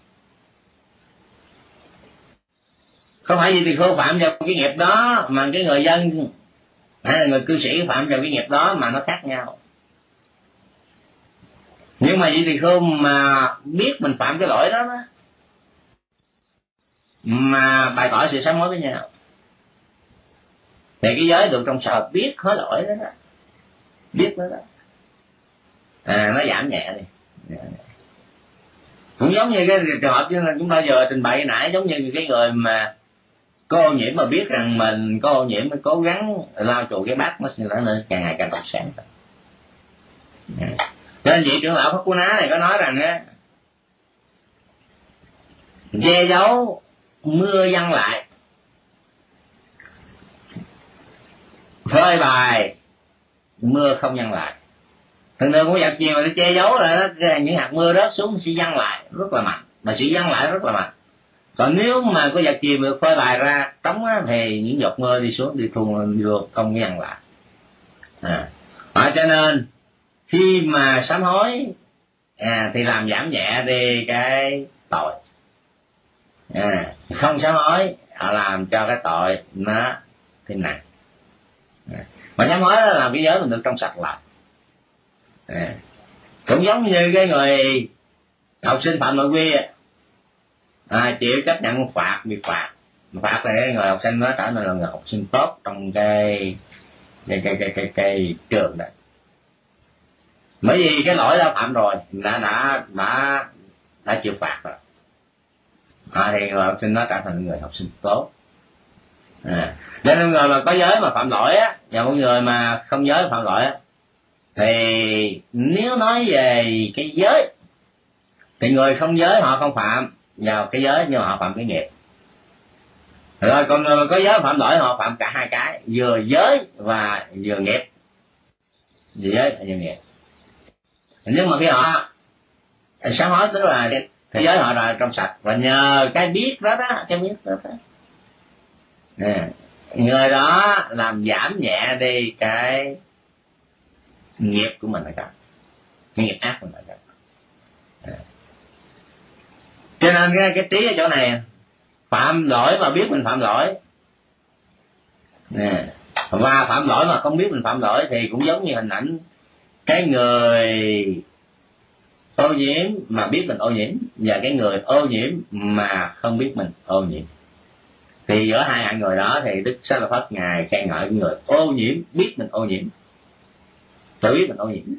Không phải vị tỳ khưu phạm vào cái nghiệp đó mà cái người dân hay là người cư sĩ phạm vào cái nghiệp đó, mà nó khác nhau. Nhưng mà vị tỳ khưu mà biết mình phạm cái lỗi đó, đó mà bày tỏ sự sám hối với nhau, thì cái giới được trong sở biết hối lỗi đó, đó biết đó, đó. À, nó giảm nhẹ đi. Cũng giống như cái trường hợp chúng ta vừa trình bày nãy, giống như cái người mà có ô nhiễm mà biết rằng mình có ô nhiễm, mới cố gắng lau chùi cái bát, nó sẽ trở nên càng ngày càng trong sáng. Cho nên vị trưởng lão Phất Cú Ná này có nói rằng á, che giấu mưa giăng lại, phơi bài mưa không giăng lại. Thường thường của giặc chìm mà nó che giấu là nó, những hạt mưa rớt xuống sẽ giăng lại rất là mạnh, mà sự giăng lại rất là mạnh. Còn nếu mà có giặc chìm được phơi bài ra trống á, thì những giọt mưa đi xuống đi thùng được không giăng lại. À. À, cho nên khi mà sám hối, à, thì làm giảm nhẹ đi cái tội. À, không sám hối làm cho cái tội nó thêm nặng. À, mà sám hối là làm cái giới mình được trong sạch lại. À, cũng giống như cái người học sinh phạm nội quy, à, chịu chấp nhận phạt, bị phạt, phạt thì người học sinh nó trở nên là người học sinh tốt trong cái cái cái cái cái, cái trường đó. Bởi vì cái lỗi đã phạm rồi, đã đã đã đã chịu phạt rồi. à, thì người học sinh nó trở thành người học sinh tốt. À, cho nên người mà có giới mà phạm lỗi á, và một người mà không giới phạm lỗi á, thì nếu nói về cái giới thì người không giới họ không phạm vào cái giới, nhưng mà họ phạm cái nghiệp. Rồi còn người mà có giới phạm lỗi họ phạm cả hai cái, vừa giới và vừa nghiệp, vừa giới và vừa nghiệp. Nhưng mà khi họ sám hối tức là thế giới họ là trong sạch, và nhờ cái biết đó đó, cái biết đó đó, à, người đó làm giảm nhẹ đi cái nghiệp của mình là cả, cái nghiệp ác của mình là cả. À. Cho nên cái, cái trí ở chỗ này, phạm lỗi mà biết mình phạm lỗi, à, và phạm lỗi mà không biết mình phạm lỗi thì cũng giống như hình ảnh cái người ô nhiễm mà biết mình ô nhiễm, và cái người ô nhiễm mà không biết mình ô nhiễm. Thì giữa hai hạng người đó thì Đức Xá Lợi Phất ngài khen ngợi cái người ô nhiễm biết mình ô nhiễm, tự biết mình ô nhiễm,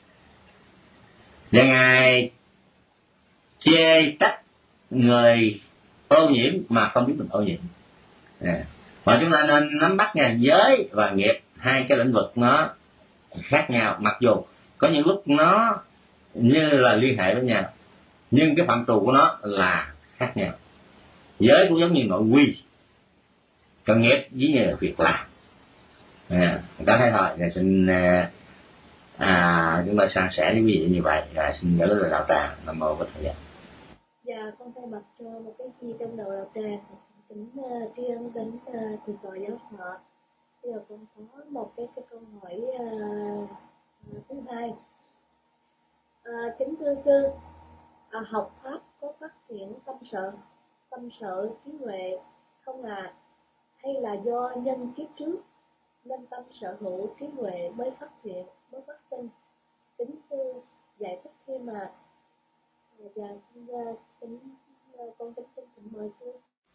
và ngài chê trách người ô nhiễm mà không biết mình ô nhiễm. À, và chúng ta nên nắm bắt nha, giới và nghiệp hai cái lĩnh vực nó khác nhau, mặc dù có những lúc nó như là liên hệ với nhau, nhưng cái phạm trù của nó là khác nhau. Giới cũng giống như nội quy, còn nghiệp giống như là việc làm. À, có thấy thôi. Rồi xin à, chúng ta san sẻ với quý vị như vậy. Rồi xin nhớ lời đạo tràng. Nam mô Bổn Thầy. Dạ, con thay mặt cho một cái chi trong đầu đạo tràng kính uh, tri ân đến uh, thầy tọa giáo họ. Bây giờ con có một cái cái câu hỏi uh, uh, thứ hai. Uh, kính thưa sư, uh, học pháp có phát triển tâm sợ, tâm sợ trí huệ không à? Hay là do nhân kiếp trước nên tâm sở hữu trí huệ mới phát triển, mới phát sinh? Kính sư giải thích khi mà dạ xin kính con kính xin kính mời sư.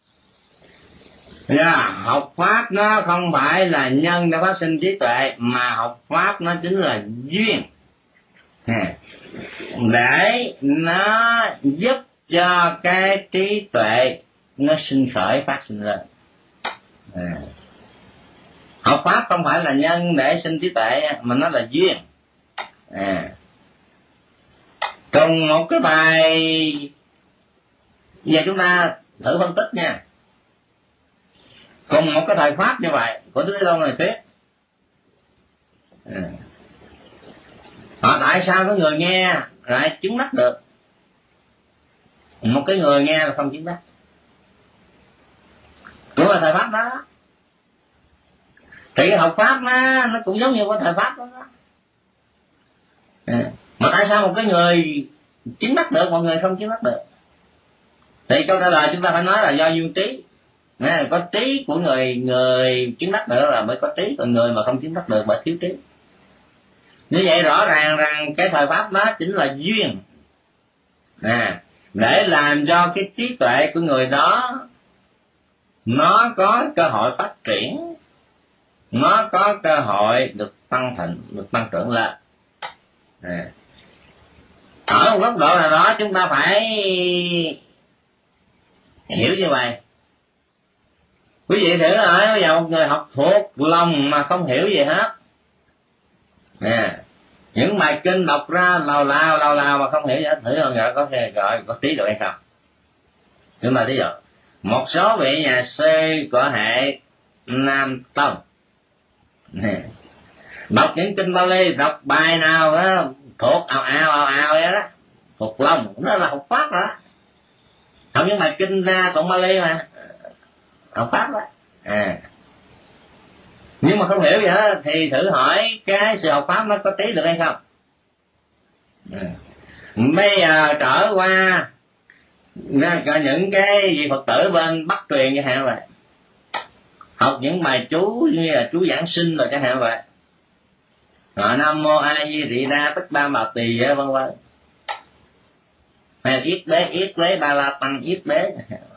Yeah, học pháp nó không phải là nhân để phát sinh trí tuệ, mà học pháp nó chính là duyên, để nó giúp cho cái trí tuệ nó sinh khởi phát sinh lên. À, học pháp không phải là nhân để sinh trí tuệ, mà nó là duyên. À, cùng một cái bài, giờ chúng ta thử phân tích nha, cùng một cái thời pháp như vậy của Đức Thế Tôn này thuyết, à, à, tại sao có người nghe lại chứng đắc được, một cái người nghe là không chứng đắc? Cũng là thời pháp đó. Thì cái học pháp nó, nó cũng giống như cái thời pháp đó, đó. À, mà tại sao một cái người chứng đắc được, một người không chứng đắc được? Thì câu trả lời chúng ta phải nói là do duyên trí. Nè, có trí của người người chứng đắc được là mới có trí, còn người mà không chứng đắc được bởi thiếu trí. Như vậy rõ ràng rằng cái thời pháp đó chính là duyên, nè, để làm cho cái trí tuệ của người đó nó có cơ hội phát triển, nó có cơ hội được tăng thịnh, được tăng trưởng lên. À, ở một góc độ nào đó chúng ta phải hiểu như vậy. Quý vị thử hỏi bây giờ một người học thuộc lòng mà không hiểu gì hết, à, những bài kinh đọc ra lào lao lào lao mà không hiểu gì hết, thử rồi có thể gọi có trí được hay không? Chúng ta thí dụ một số vị nhà sư của hệ Nam Tông, đọc những kinh Bali, đọc bài nào đó thuộc ào ào ào ào vậy đó, thuộc lòng, đó là học pháp đó. Học những bài kinh ra tụng Bali mà, học pháp đó. À, nhưng mà không hiểu gì hết thì thử hỏi cái sự học pháp nó có trí được hay không? À, bây giờ trở qua những cái vị Phật tử bên Bắc truyền như hạn vậy, học những bài chú như là chú giảng sinh rồi chẳng hạn vậy, rồi Nam Mô A Di Đị Đa Tất Ba Bà Tỳ vân vân, hay là yết đế yết đế ba la tăng yết đế,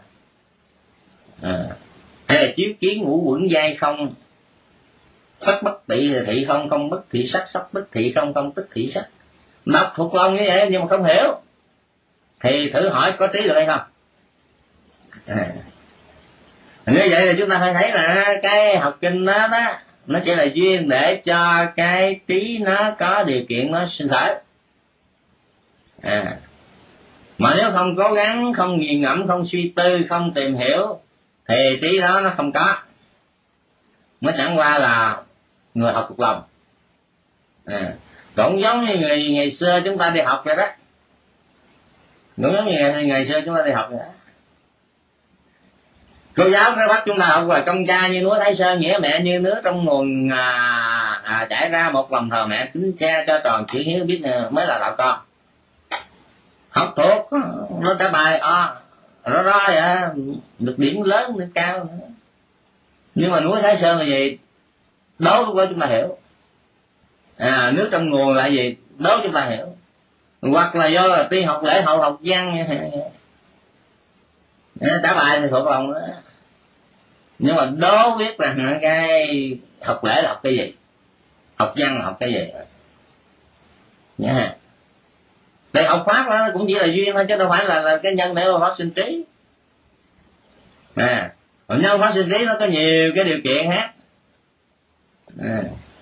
à, hay là chiếu kiến ngũ quẩn giai không, sắc bất tị thị không, không bất thị sắc, sắc bất thị không, không bất thị sắc. Đọc thuộc lòng như vậy nhưng mà không hiểu thì thử hỏi có trí được hay không? À. Như vậy là chúng ta phải thấy là cái học kinh đó đó nó chỉ là duyên để cho cái trí nó có điều kiện nó sinh khởi. À. Mà nếu không cố gắng, không nghiền ngẫm, không suy tư, không tìm hiểu thì trí đó nó không có, nó chẳng qua là người học thuộc lòng. À. Cũng giống như người ngày xưa chúng ta đi học vậy đó, cũng giống như ngày, ngày xưa chúng ta đi học vậy đó. Cô giáo cái bắt chúng ta học là công cha như núi Thái Sơn, nghĩa mẹ như nước trong nguồn à, à, chảy ra, một lòng thờ mẹ kính cha cho tròn chữ hiếu biết mới là đạo con. Học thuộc nó trả bài à, rõ rõ vậy, được điểm lớn điểm cao. Nhưng mà núi Thái Sơn là gì? Đố lúc đó chúng ta hiểu. À, nước trong nguồn là gì? Đố chúng ta hiểu. Hoặc là do là tiên học lễ hậu học văn trả bài thì thuộc lòng đó. Nhưng mà đố biết là cái học lễ là học cái gì, học văn là học cái gì nha. Để học pháp đó cũng chỉ là duyên thôi, chứ đâu phải là, là cái nhân để mà phát sinh trí. À, còn nhân phát sinh trí nó có nhiều cái điều kiện khác. À.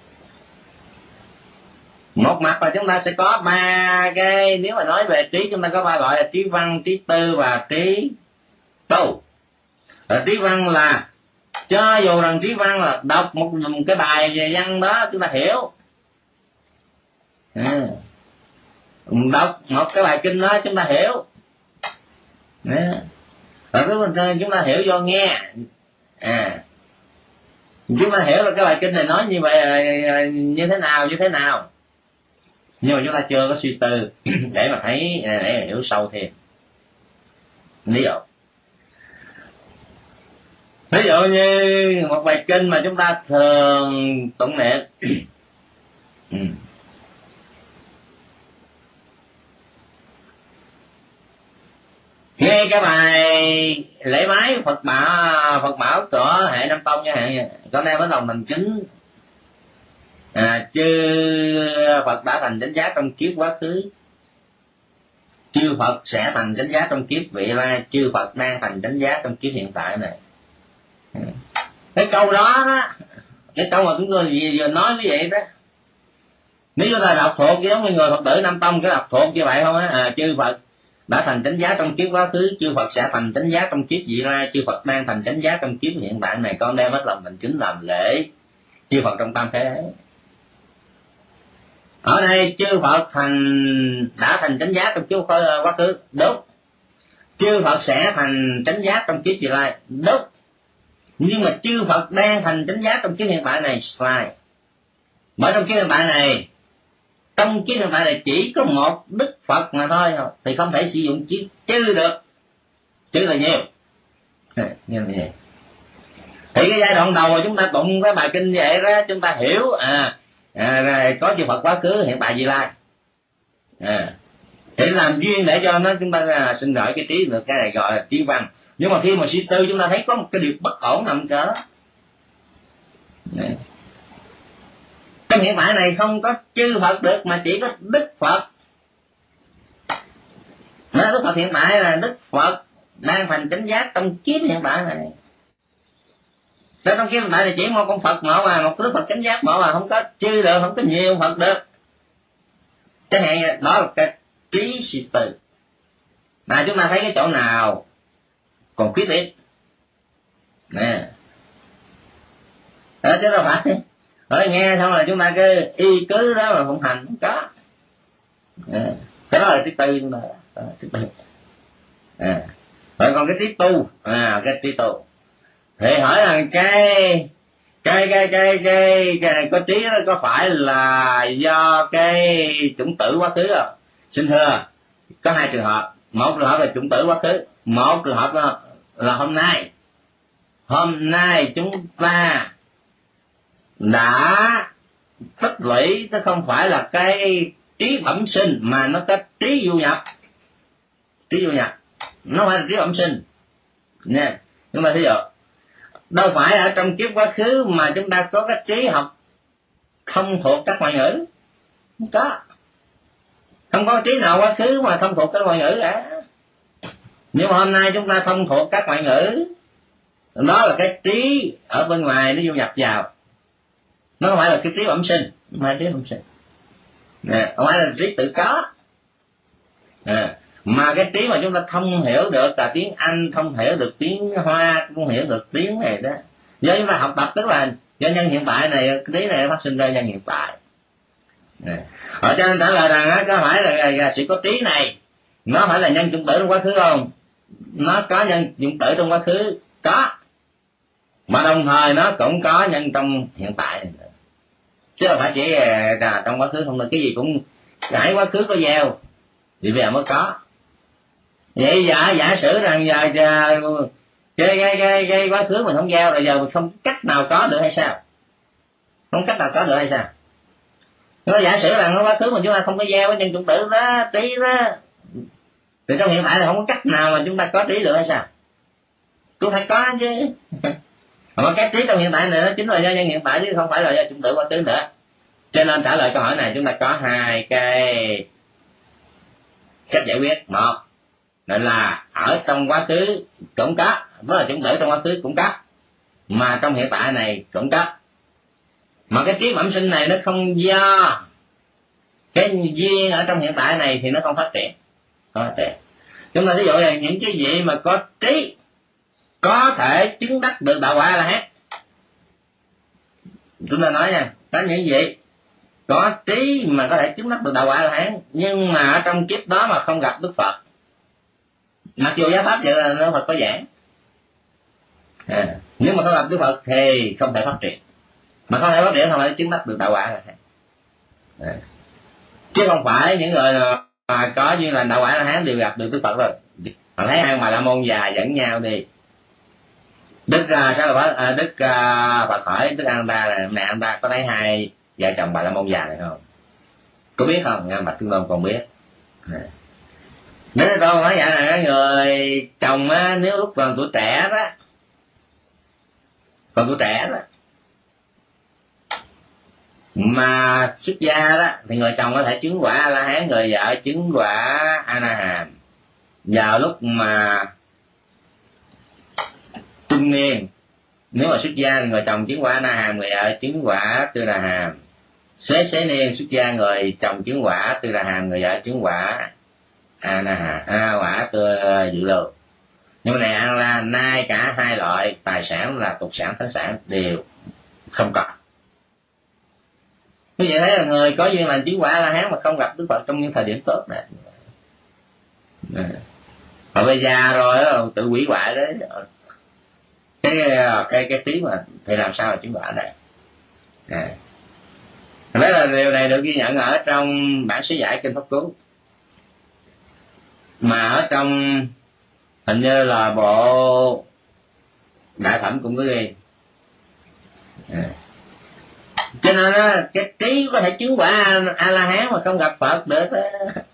Một mặt là chúng ta sẽ có ba cái, nếu mà nói về trí chúng ta có ba loại là trí văn, trí tư và trí tu. Ở trí văn là cho dù rằng trí văn là đọc một, một cái bài về văn đó chúng ta hiểu. À. Đọc một cái bài kinh đó chúng ta hiểu. À. Rồi chúng ta hiểu do nghe. À. Chúng ta hiểu là cái bài kinh này nói như vậy như thế nào như thế nào, nhưng mà chúng ta chưa có suy tư để mà thấy, để mà hiểu sâu thêm. Ví dụ ví dụ như một bài kinh mà chúng ta thường tụng niệm ừ. Nghe cái bài lễ bái Phật bảo Phật bảo của hệ Nam Tông chẳng hạn, con đem với lòng thành kính à, chư Phật đã thành chánh giác trong kiếp quá khứ, chư Phật sẽ thành chánh giác trong kiếp vị lai, chư Phật đang thành chánh giác trong kiếp hiện tại này. Cái câu đó đó, cái câu mà chúng tôi vừa nói như vậy đó, nếu chúng ta đọc thuộc giống như người Phật tử Nam Tông cái đọc thuộc như vậy không á, à, chư Phật đã thành chánh giác trong kiếp quá khứ, chư Phật sẽ thành chánh giác trong kiếp vị lai, chư Phật đang thành chánh giác trong kiếp hiện tại này, con đem hết lòng thành kính làm lễ chư Phật trong tam thế. Ở đây chư Phật thành đã thành chánh giác trong kiếp quá khứ, đúng. Chư Phật sẽ thành chánh giác trong kiếp vị lai, đúng. Nhưng mà chư Phật đang thành chánh giác trong kiếp hiện tại này sai. Bởi trong kiếp hiện tại này, trong kiếp hiện tại này chỉ có một Đức Phật mà thôi, thì không thể sử dụng chữ chư được. Chữ là nhiều. Như vậy. Thì cái giai đoạn đầu mà chúng ta tụng cái bài kinh vậy đó, chúng ta hiểu à, à có chư Phật quá khứ hiện tại vị lai. À, thì làm duyên để cho nó chúng ta à, sinh khởi cái trí được, cái này gọi là trí văn. Nhưng mà khi mà suy tư chúng ta thấy có một cái điều bất ổn nằm cỡ đó. Trong hiện tại này không có chư Phật được mà chỉ có Đức Phật. Nói Đức Phật hiện tại là Đức Phật đang thành chánh giác trong kiếp hiện tại này. Trong kiếp hiện tại này chỉ một con Phật một à, một Đức Phật chánh giác một à, không có chư được, không có nhiều Phật được. Chẳng hạn đó là cái trí suy tư. Mà chúng ta thấy cái chỗ nào còn khuyết điểm nè, đó chứ đâu phải rồi nghe xong là chúng ta cứ y cứ đó mà không hành, không có. À, cái đó là trí tư chúng ta, đó, trí tư. À, rồi còn cái trí tu, à cái trí tu thì hỏi là cái cái cái cái cái cái này có trí đó có phải là do cái chủng tử quá khứ không? Xin thưa, có hai trường hợp. Một trường hợp là chủng tử quá khứ, một trường hợp là, là hôm nay. Hôm nay chúng ta đã tích lũy, nó không phải là cái trí bẩm sinh mà nó có trí du nhập. Trí du nhập nó phải là trí bẩm sinh nè. Nhưng mà thí dụ đâu phải ở trong kiếp quá khứ mà chúng ta có cái trí học không thuộc các ngoại ngữ, không có. Không có trí nào quá khứ mà không thuộc các ngoại ngữ cả. Nhưng mà hôm nay chúng ta thông thuộc các ngoại ngữ, đó là cái trí ở bên ngoài nó vô nhập vào, nó không phải là cái trí bẩm sinh, không phải trí bẩm sinh, nè, không phải là trí tự có, nè, mà cái trí mà chúng ta thông hiểu được là tiếng Anh, thông hiểu được tiếng Hoa, thông hiểu được tiếng này đó, do chúng ta học tập, tức là do nhân hiện tại này, cái trí này phát sinh ra nhân hiện tại. Ở cho nên trả lời rằng có phải là, là, là sự có trí này nó phải là nhân chủng tử trong quá khứ không? Nó có nhân chủng tử trong quá khứ, có, mà đồng thời nó cũng có nhân trong hiện tại, chứ không phải chỉ là trong quá khứ không, là cái gì cũng cải quá khứ có gieo thì bây giờ mới có. Vậy giả giả sử rằng giờ, giờ cái, cái, cái, cái quá khứ mình không gieo rồi, giờ mình không cách nào có được hay sao? Không cách nào có được hay sao? Nó giả sử rằng nó quá khứ mà chúng ta không có gieo cái nhân chủng tử đó, trí đó, thì trong hiện tại là không có cách nào mà chúng ta có trí được hay sao? Cũng phải có chứ. Mà cái trí trong hiện tại này nó chính là do nhân hiện tại chứ không phải là do chủng tử quá khứ nữa. Cho nên trả lời câu hỏi này chúng ta có hai cái cách giải quyết. Một là ở trong quá khứ cũng có, đó là chủng tử trong quá khứ cũng có, mà trong hiện tại này cũng có. Mà cái trí bẩm sinh này nó không do cái duyên ở trong hiện tại này thì nó không phát triển. Không phát triển. Chúng ta ví dụ là những cái gì mà có trí có thể chứng đắc được đạo quả là hết. Chúng ta nói nha, có những gì có trí mà có thể chứng đắc được đạo quả là hết, nhưng mà ở trong kiếp đó mà không gặp Đức Phật, mặc dù giáo pháp vậy là Đức Phật có giảng, à, nhưng mà không gặp Đức Phật thì không thể phát triển. Mà không thể phát triển không thể chứng đắc được đạo quả là hết. À, chứ không phải những người mà có duyên là đạo quả là hán đều gặp được Đức Phật rồi. Họ thấy hai bà la môn già dẫn nhau đi. Đức uh, sao là à, Đức uh, Phật hỏi Đức An Ta là mẹ An Ta có thấy hai vợ chồng bà la môn già này không? Có biết không? Nghe Bạch Tương Tôn còn biết. À. Đức Thế Tôn nói vậy là người chồng á, nếu lúc còn tuổi trẻ đó, còn tuổi trẻ đó mà xuất gia đó thì người chồng có thể chứng quả A La Hán, người vợ chứng quả A Na Hàm. Vào lúc mà trung niên, nếu mà xuất gia thì người chồng chứng quả A Na Hàm, người vợ chứng quả Tư Đà Hàm. Xế xế niên xuất gia, người chồng chứng quả Tư Đà Hàm, người vợ chứng quả A Na Hàm, a quả Tư Dự Lưu. Nhưng mà này ăn là nay cả hai loại tài sản là tục sản, thánh sản đều không có. Như vậy thấy là người có duyên lành chứng quả A La Hán mà không gặp Đức Phật trong những thời điểm tốt này. Họ bây già rồi tự hủy hoại đấy. Cái cái cái tí mà thì làm sao mà chứng quả này. À. Đấy là điều này được ghi nhận ở trong bản sứ giải kinh Pháp Cú. Mà ở trong hình như là bộ đại phẩm cũng có ghi. À. Cho nên đó, cái trí có thể chứng quả A La Hán mà không gặp Phật được đó.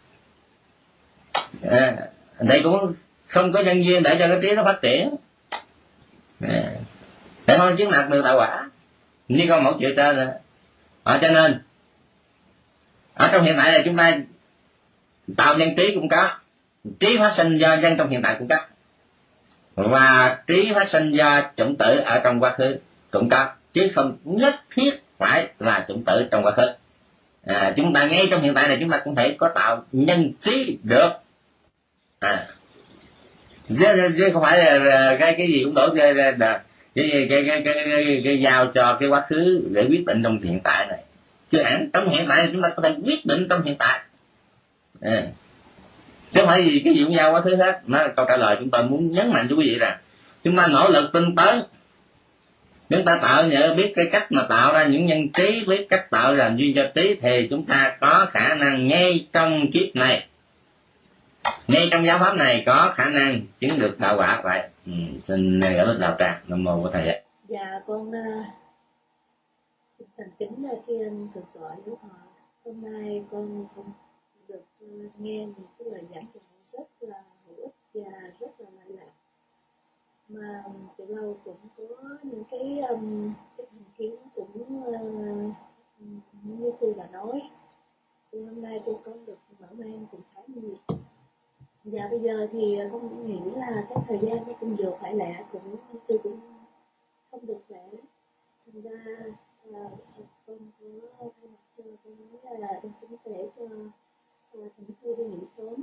À, đây cũng không có nhân duyên để cho cái trí nó phát triển. À, để không chứng đạt được đạo quả như con mẫu chuyện trên rồi. À, cho nên ở trong hiện tại là chúng ta tạo nhân trí cũng có, trí phát sinh do nhân trong hiện tại cũng có, và trí phát sinh do chủng tử ở trong quá khứ cũng có, chứ không nhất thiết phải là chủng tử trong quá khứ. À, chúng ta ngay trong hiện tại này chúng ta cũng thể có tạo nhân trí được. À, chứ, chứ không phải là, là cái cái gì cũng đổ cái cái cái cái cái, cái, cái, cái giao cho cái quá khứ để quyết định trong hiện tại này. Chứ hẳn trong hiện tại này chúng ta có thể quyết định trong hiện tại. À, chứ không phải gì cái gì cũng giao quá khứ hết. Nó là câu trả lời chúng ta muốn nhấn mạnh cho quý vị rằng chúng ta nỗ lực tinh tấn, chúng ta tạo nhớ biết cái cách mà tạo ra những nhân trí, biết cách tạo ra duyên cho trí, thì chúng ta có khả năng ngay trong kiếp này, ngay trong giáo pháp này có khả năng chứng được đạo quả vậy. Ừ, xin gửi lên đạo tràng. Nam mô của thầy. Dạ con uh, thành kính uh, tri ân thượng tọa Đức Họ. Hôm nay con cũng được uh, nghe những cái lời giảng dạy rất là hữu ích và rất là lạ lạc, mà từ lâu cũng có những cái um, cái thành kiến cũng uh, như sư đã nói, thì hôm nay tôi có được mở mang cũng khá nhiều. Dạ bây giờ giờ thì con nghĩ là cái thời gian nó cũng vừa phải lẹ, cũng sư cũng không được lẹ, thành ra là con có thay mặt cho con nói là con cũng để cho thỉnh sư đi nghỉ sớm.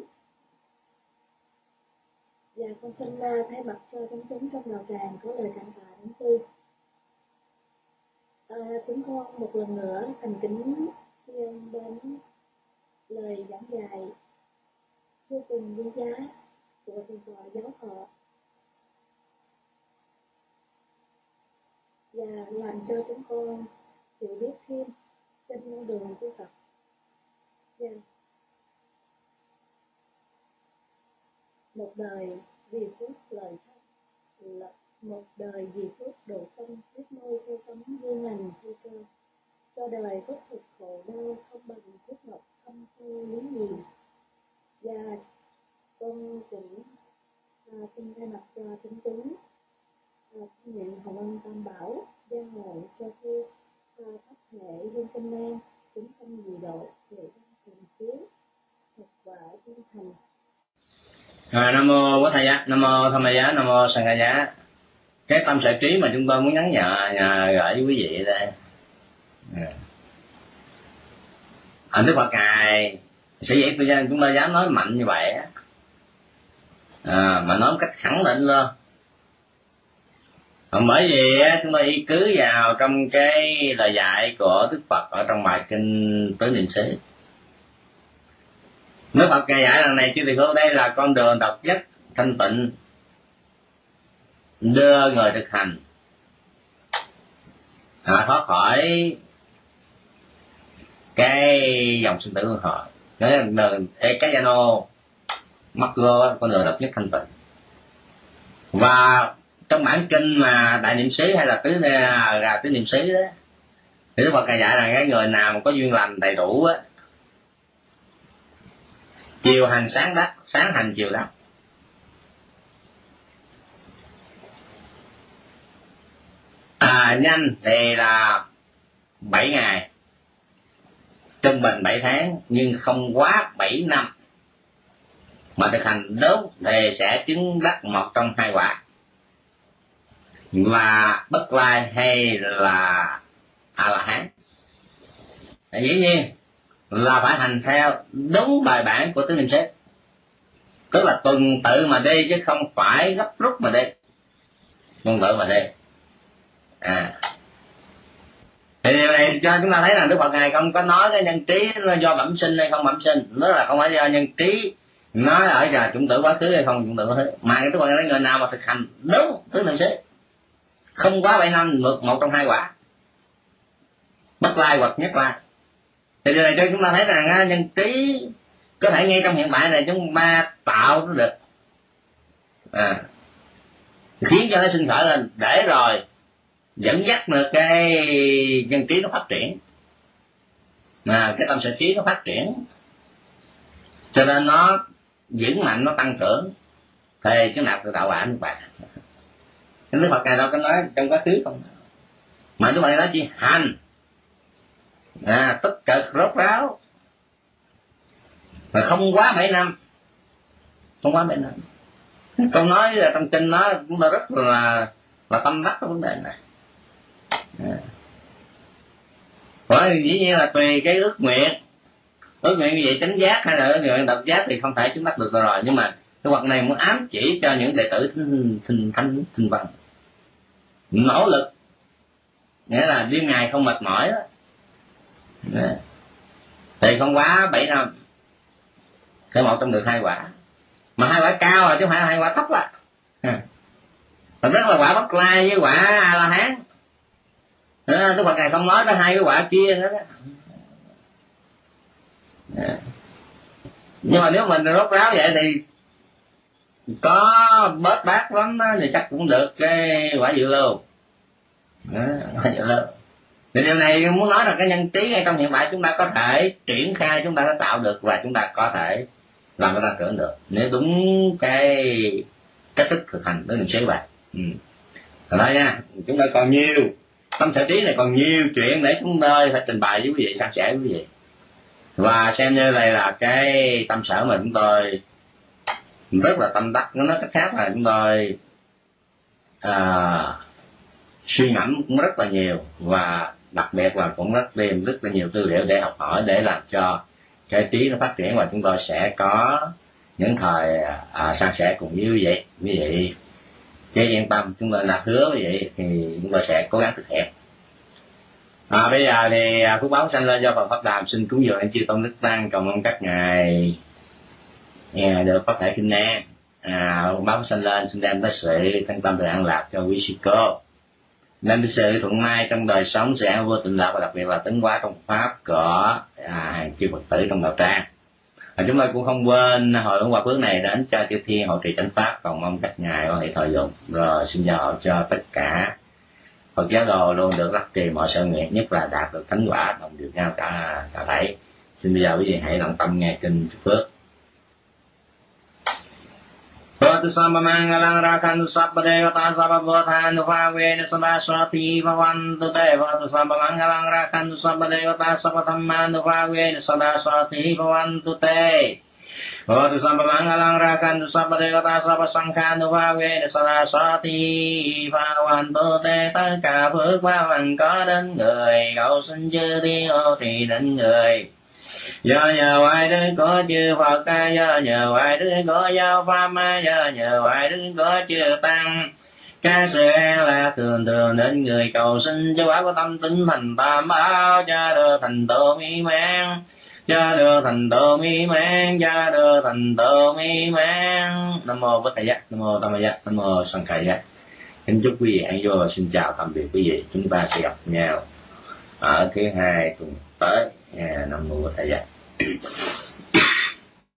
Và con xin thay mặt cho chúng chúng trong đạo tràng có lời cảm tạ đến sư. À, chúng con một lần nữa thành kính tri ân đến lời giảng dạy vô cùng quý giá của thầy trò giáo họ, và làm cho chúng con hiểu biết thêm trên con đường của Phật. Và một đời vì phước lời thân, một đời vì phước độ tâm quyết môi theo tấm duyên lành theo cơ, cho đời bất thực khổ đau không bằng phước lộc thâm sâu lý nhiều. Và con cũng à, xin thay mặt cho chúng chúng à, nguyện hồng ân tam bảo gia hộ cho sư à, pháp thể dương tinh nan chúng sanh dị độ về trong thường chiếu thực quả chân thành. À, Nam mô Bổn Thầy Giá, Nam mô Tham Giá, Nam mô Sanh Ca Giá. Cái tâm sở trí mà chúng tôi muốn nhắn nhở gửi với quý vị đây. À, Đức Phật Ngài sở dĩ tôi chúng ta dám nói mạnh như vậy á, à, mà nói một cách khẳng định luôn. À, bởi vì á, chúng ta y cứ vào trong cái lời dạy của Đức Phật ở trong bài kinh Tứ Niệm xứ. Đức Phật Ngài dạy lần này chư tỳ khưu, đây là con đường độc nhất thanh tịnh đưa người thực hành à, thoát khỏi cái dòng sinh tử luân hồi. Cái đường cái gia nô mắc gơ, con đường độc nhất thanh tịnh. Và trong bản kinh mà đại niệm xứ hay là tứ là tứ niệm xứ đó, thì Đức Phật Ngài dạy là cái người nào mà có duyên lành đầy đủ á, chiều hành sáng đắc, sáng hành chiều đắc. À, nhanh thì là bảy ngày, trung bình bảy tháng, nhưng không quá bảy năm. Mà thực hành đúng thì sẽ chứng đắc một trong hai quả, và bất lai hay là a la hán. Dĩ nhiên là phải hành theo đúng bài bản của tứ niệm xứ, tức là tuần tự mà đi chứ không phải gấp rút mà đi, tuần tự mà đi. À, thì điều này cho chúng ta thấy là Đức Phật Ngài không có nói cái nhân trí nó do bẩm sinh hay không bẩm sinh, nó là không phải do nhân trí nói ở là chủng tử quá khứ hay không chủng tử quá khứ, mà cái Đức Phật Ngài nói người nào mà thực hành đúng tứ niệm xứ không quá bảy năm được một trong hai quả, bất lai hoặc nhất lai. Thì điều này cho chúng ta thấy rằng nhân trí có thể ngay trong hiện tại này chúng ta tạo nó được, à, khiến cho nó sinh khởi lên, để rồi dẫn dắt được cái nhân trí nó phát triển, mà cái tâm sở trí nó phát triển, cho nên nó vững mạnh, nó tăng trưởng, thì chứng đạt được đạo quả như vậy. Đức Phật Ngài đâu có nói trong quá khứ không, mà Đức Phật Ngài nói chỉ hành, à, tích cực rốt ráo, mà không quá bảy năm, không quá bảy năm. Câu nói là trong kinh nó cũng là rất là là tâm đắc cái vấn đề này. À. Bởi dĩ nhiên là tùy cái ước nguyện, ước nguyện như vậy chánh giác hay là ước nguyện độc giác thì không thể chứng đắc được rồi, nhưng mà cái vật này muốn ám chỉ cho những đệ tử thinh thinh thanh thinh văn nỗ lực, nghĩa là đêm ngày không mệt mỏi đó. À. Thì không quá bảy năm sẽ một trong được hai quả, mà hai quả cao rồi chứ không phải là hai quả thấp á. À. Rất là quả bất lai với quả a la hán. À, Đức Phật Ngài không nói tới hai cái quả kia nữa đó. À. Nhưng mà nếu mình rốt ráo vậy thì có bớt bát lắm đó, thì chắc cũng được cái quả dự lưu. À, quả dự lưu. Thì điều này muốn nói là cái nhân trí ngay trong hiện tại chúng ta có thể triển khai, chúng ta có tạo được, và chúng ta có thể làm cho ta tưởng được, nếu đúng cái cách thức thực hành tới niệm xứ vậy. Ừ. Rồi đây nha, chúng ta còn nhiều tâm sở trí này, còn nhiều chuyện để chúng tôi phải trình bày với quý vị, san sẻ với quý vị, và xem như đây là cái tâm sở mà chúng tôi rất là tâm đắc. Nó nói cách khác là chúng tôi à, suy ngẫm cũng rất là nhiều, và đặc biệt là cũng rất tìm rất là nhiều tư liệu để học hỏi, để làm cho cái trí nó phát triển, và chúng tôi sẽ có những thời à, san sẻ cùng với quý vị. Quý vị cứ yên tâm, chúng tôi đã hứa quý vị thì chúng tôi sẽ cố gắng thực hiện. À, bây giờ thì à, phúc báo sanh lên do Phật Pháp Đàm xin cúng dường anh chư tôn đức tăng, cầu mong các ngài nghe được có thể kinh an. À, phúc báo sanh lên xin đem tới sự thanh tâm và an lạc cho quý sư cô, nên cái sự thuận may trong đời sống, sự an vô tịnh lạc, và đặc biệt là tấn hóa trong pháp của à, hàng chư Phật tử trong đạo tràng. À, chúng tôi cũng không quên hồi hướng quả phước này đến cho chư thiên hộ trì chánh pháp, cầu mong các ngài có thể thọ dụng. Rồi xin gia hộ cho tất cả Phật giáo đồ luôn được đắc trì mọi sự nguyện, nhất là đạt được thánh quả đồng điều nhau cả cả thảy. Xin bây giờ quý vị hãy lặng tâm nghe kinh phước. Bhatu Sambhamangalang Rakhantu Sabba Devata Sabba Bhuthanu Bhavena Sada Swati Bhavantu Te. Bhatu Sambhamangalang Rakhantu Sabba Devata Sabba Dhammanu Bhavena Sada Swati Bhavantu Te. Bhatu Sambhamangalang Rakhantu Sabba Devata Sabba Sankhanu Bhavena Sada Swati Bhavantu Te. Tất cả phước báo hằng có đến người, cầu xin chư thiên hộ trì đến người. Do nhờ hoài đức có chư Phật, do nhờ hoài đức có giáo pháp, do nhờ hoài đức có chư tăng, các sự an lạc thường thường đến người, cầu xin cho quả của tâm tính thành tam bảo, cho được thành tựu mỹ mãn, cho được thành tựu mỹ mãn, cho được thành tựu mỹ mãn. Nam mô Bổn Thầy Giác, Nam mô Tam Giác, Nam mô Sanh Khai Giác. Kính chúc quý vị an vui, xin chào tạm biệt quý vị. Chúng ta sẽ gặp nhau ở thứ hai tuần tới. Nam mô Bổn Thầy Giác.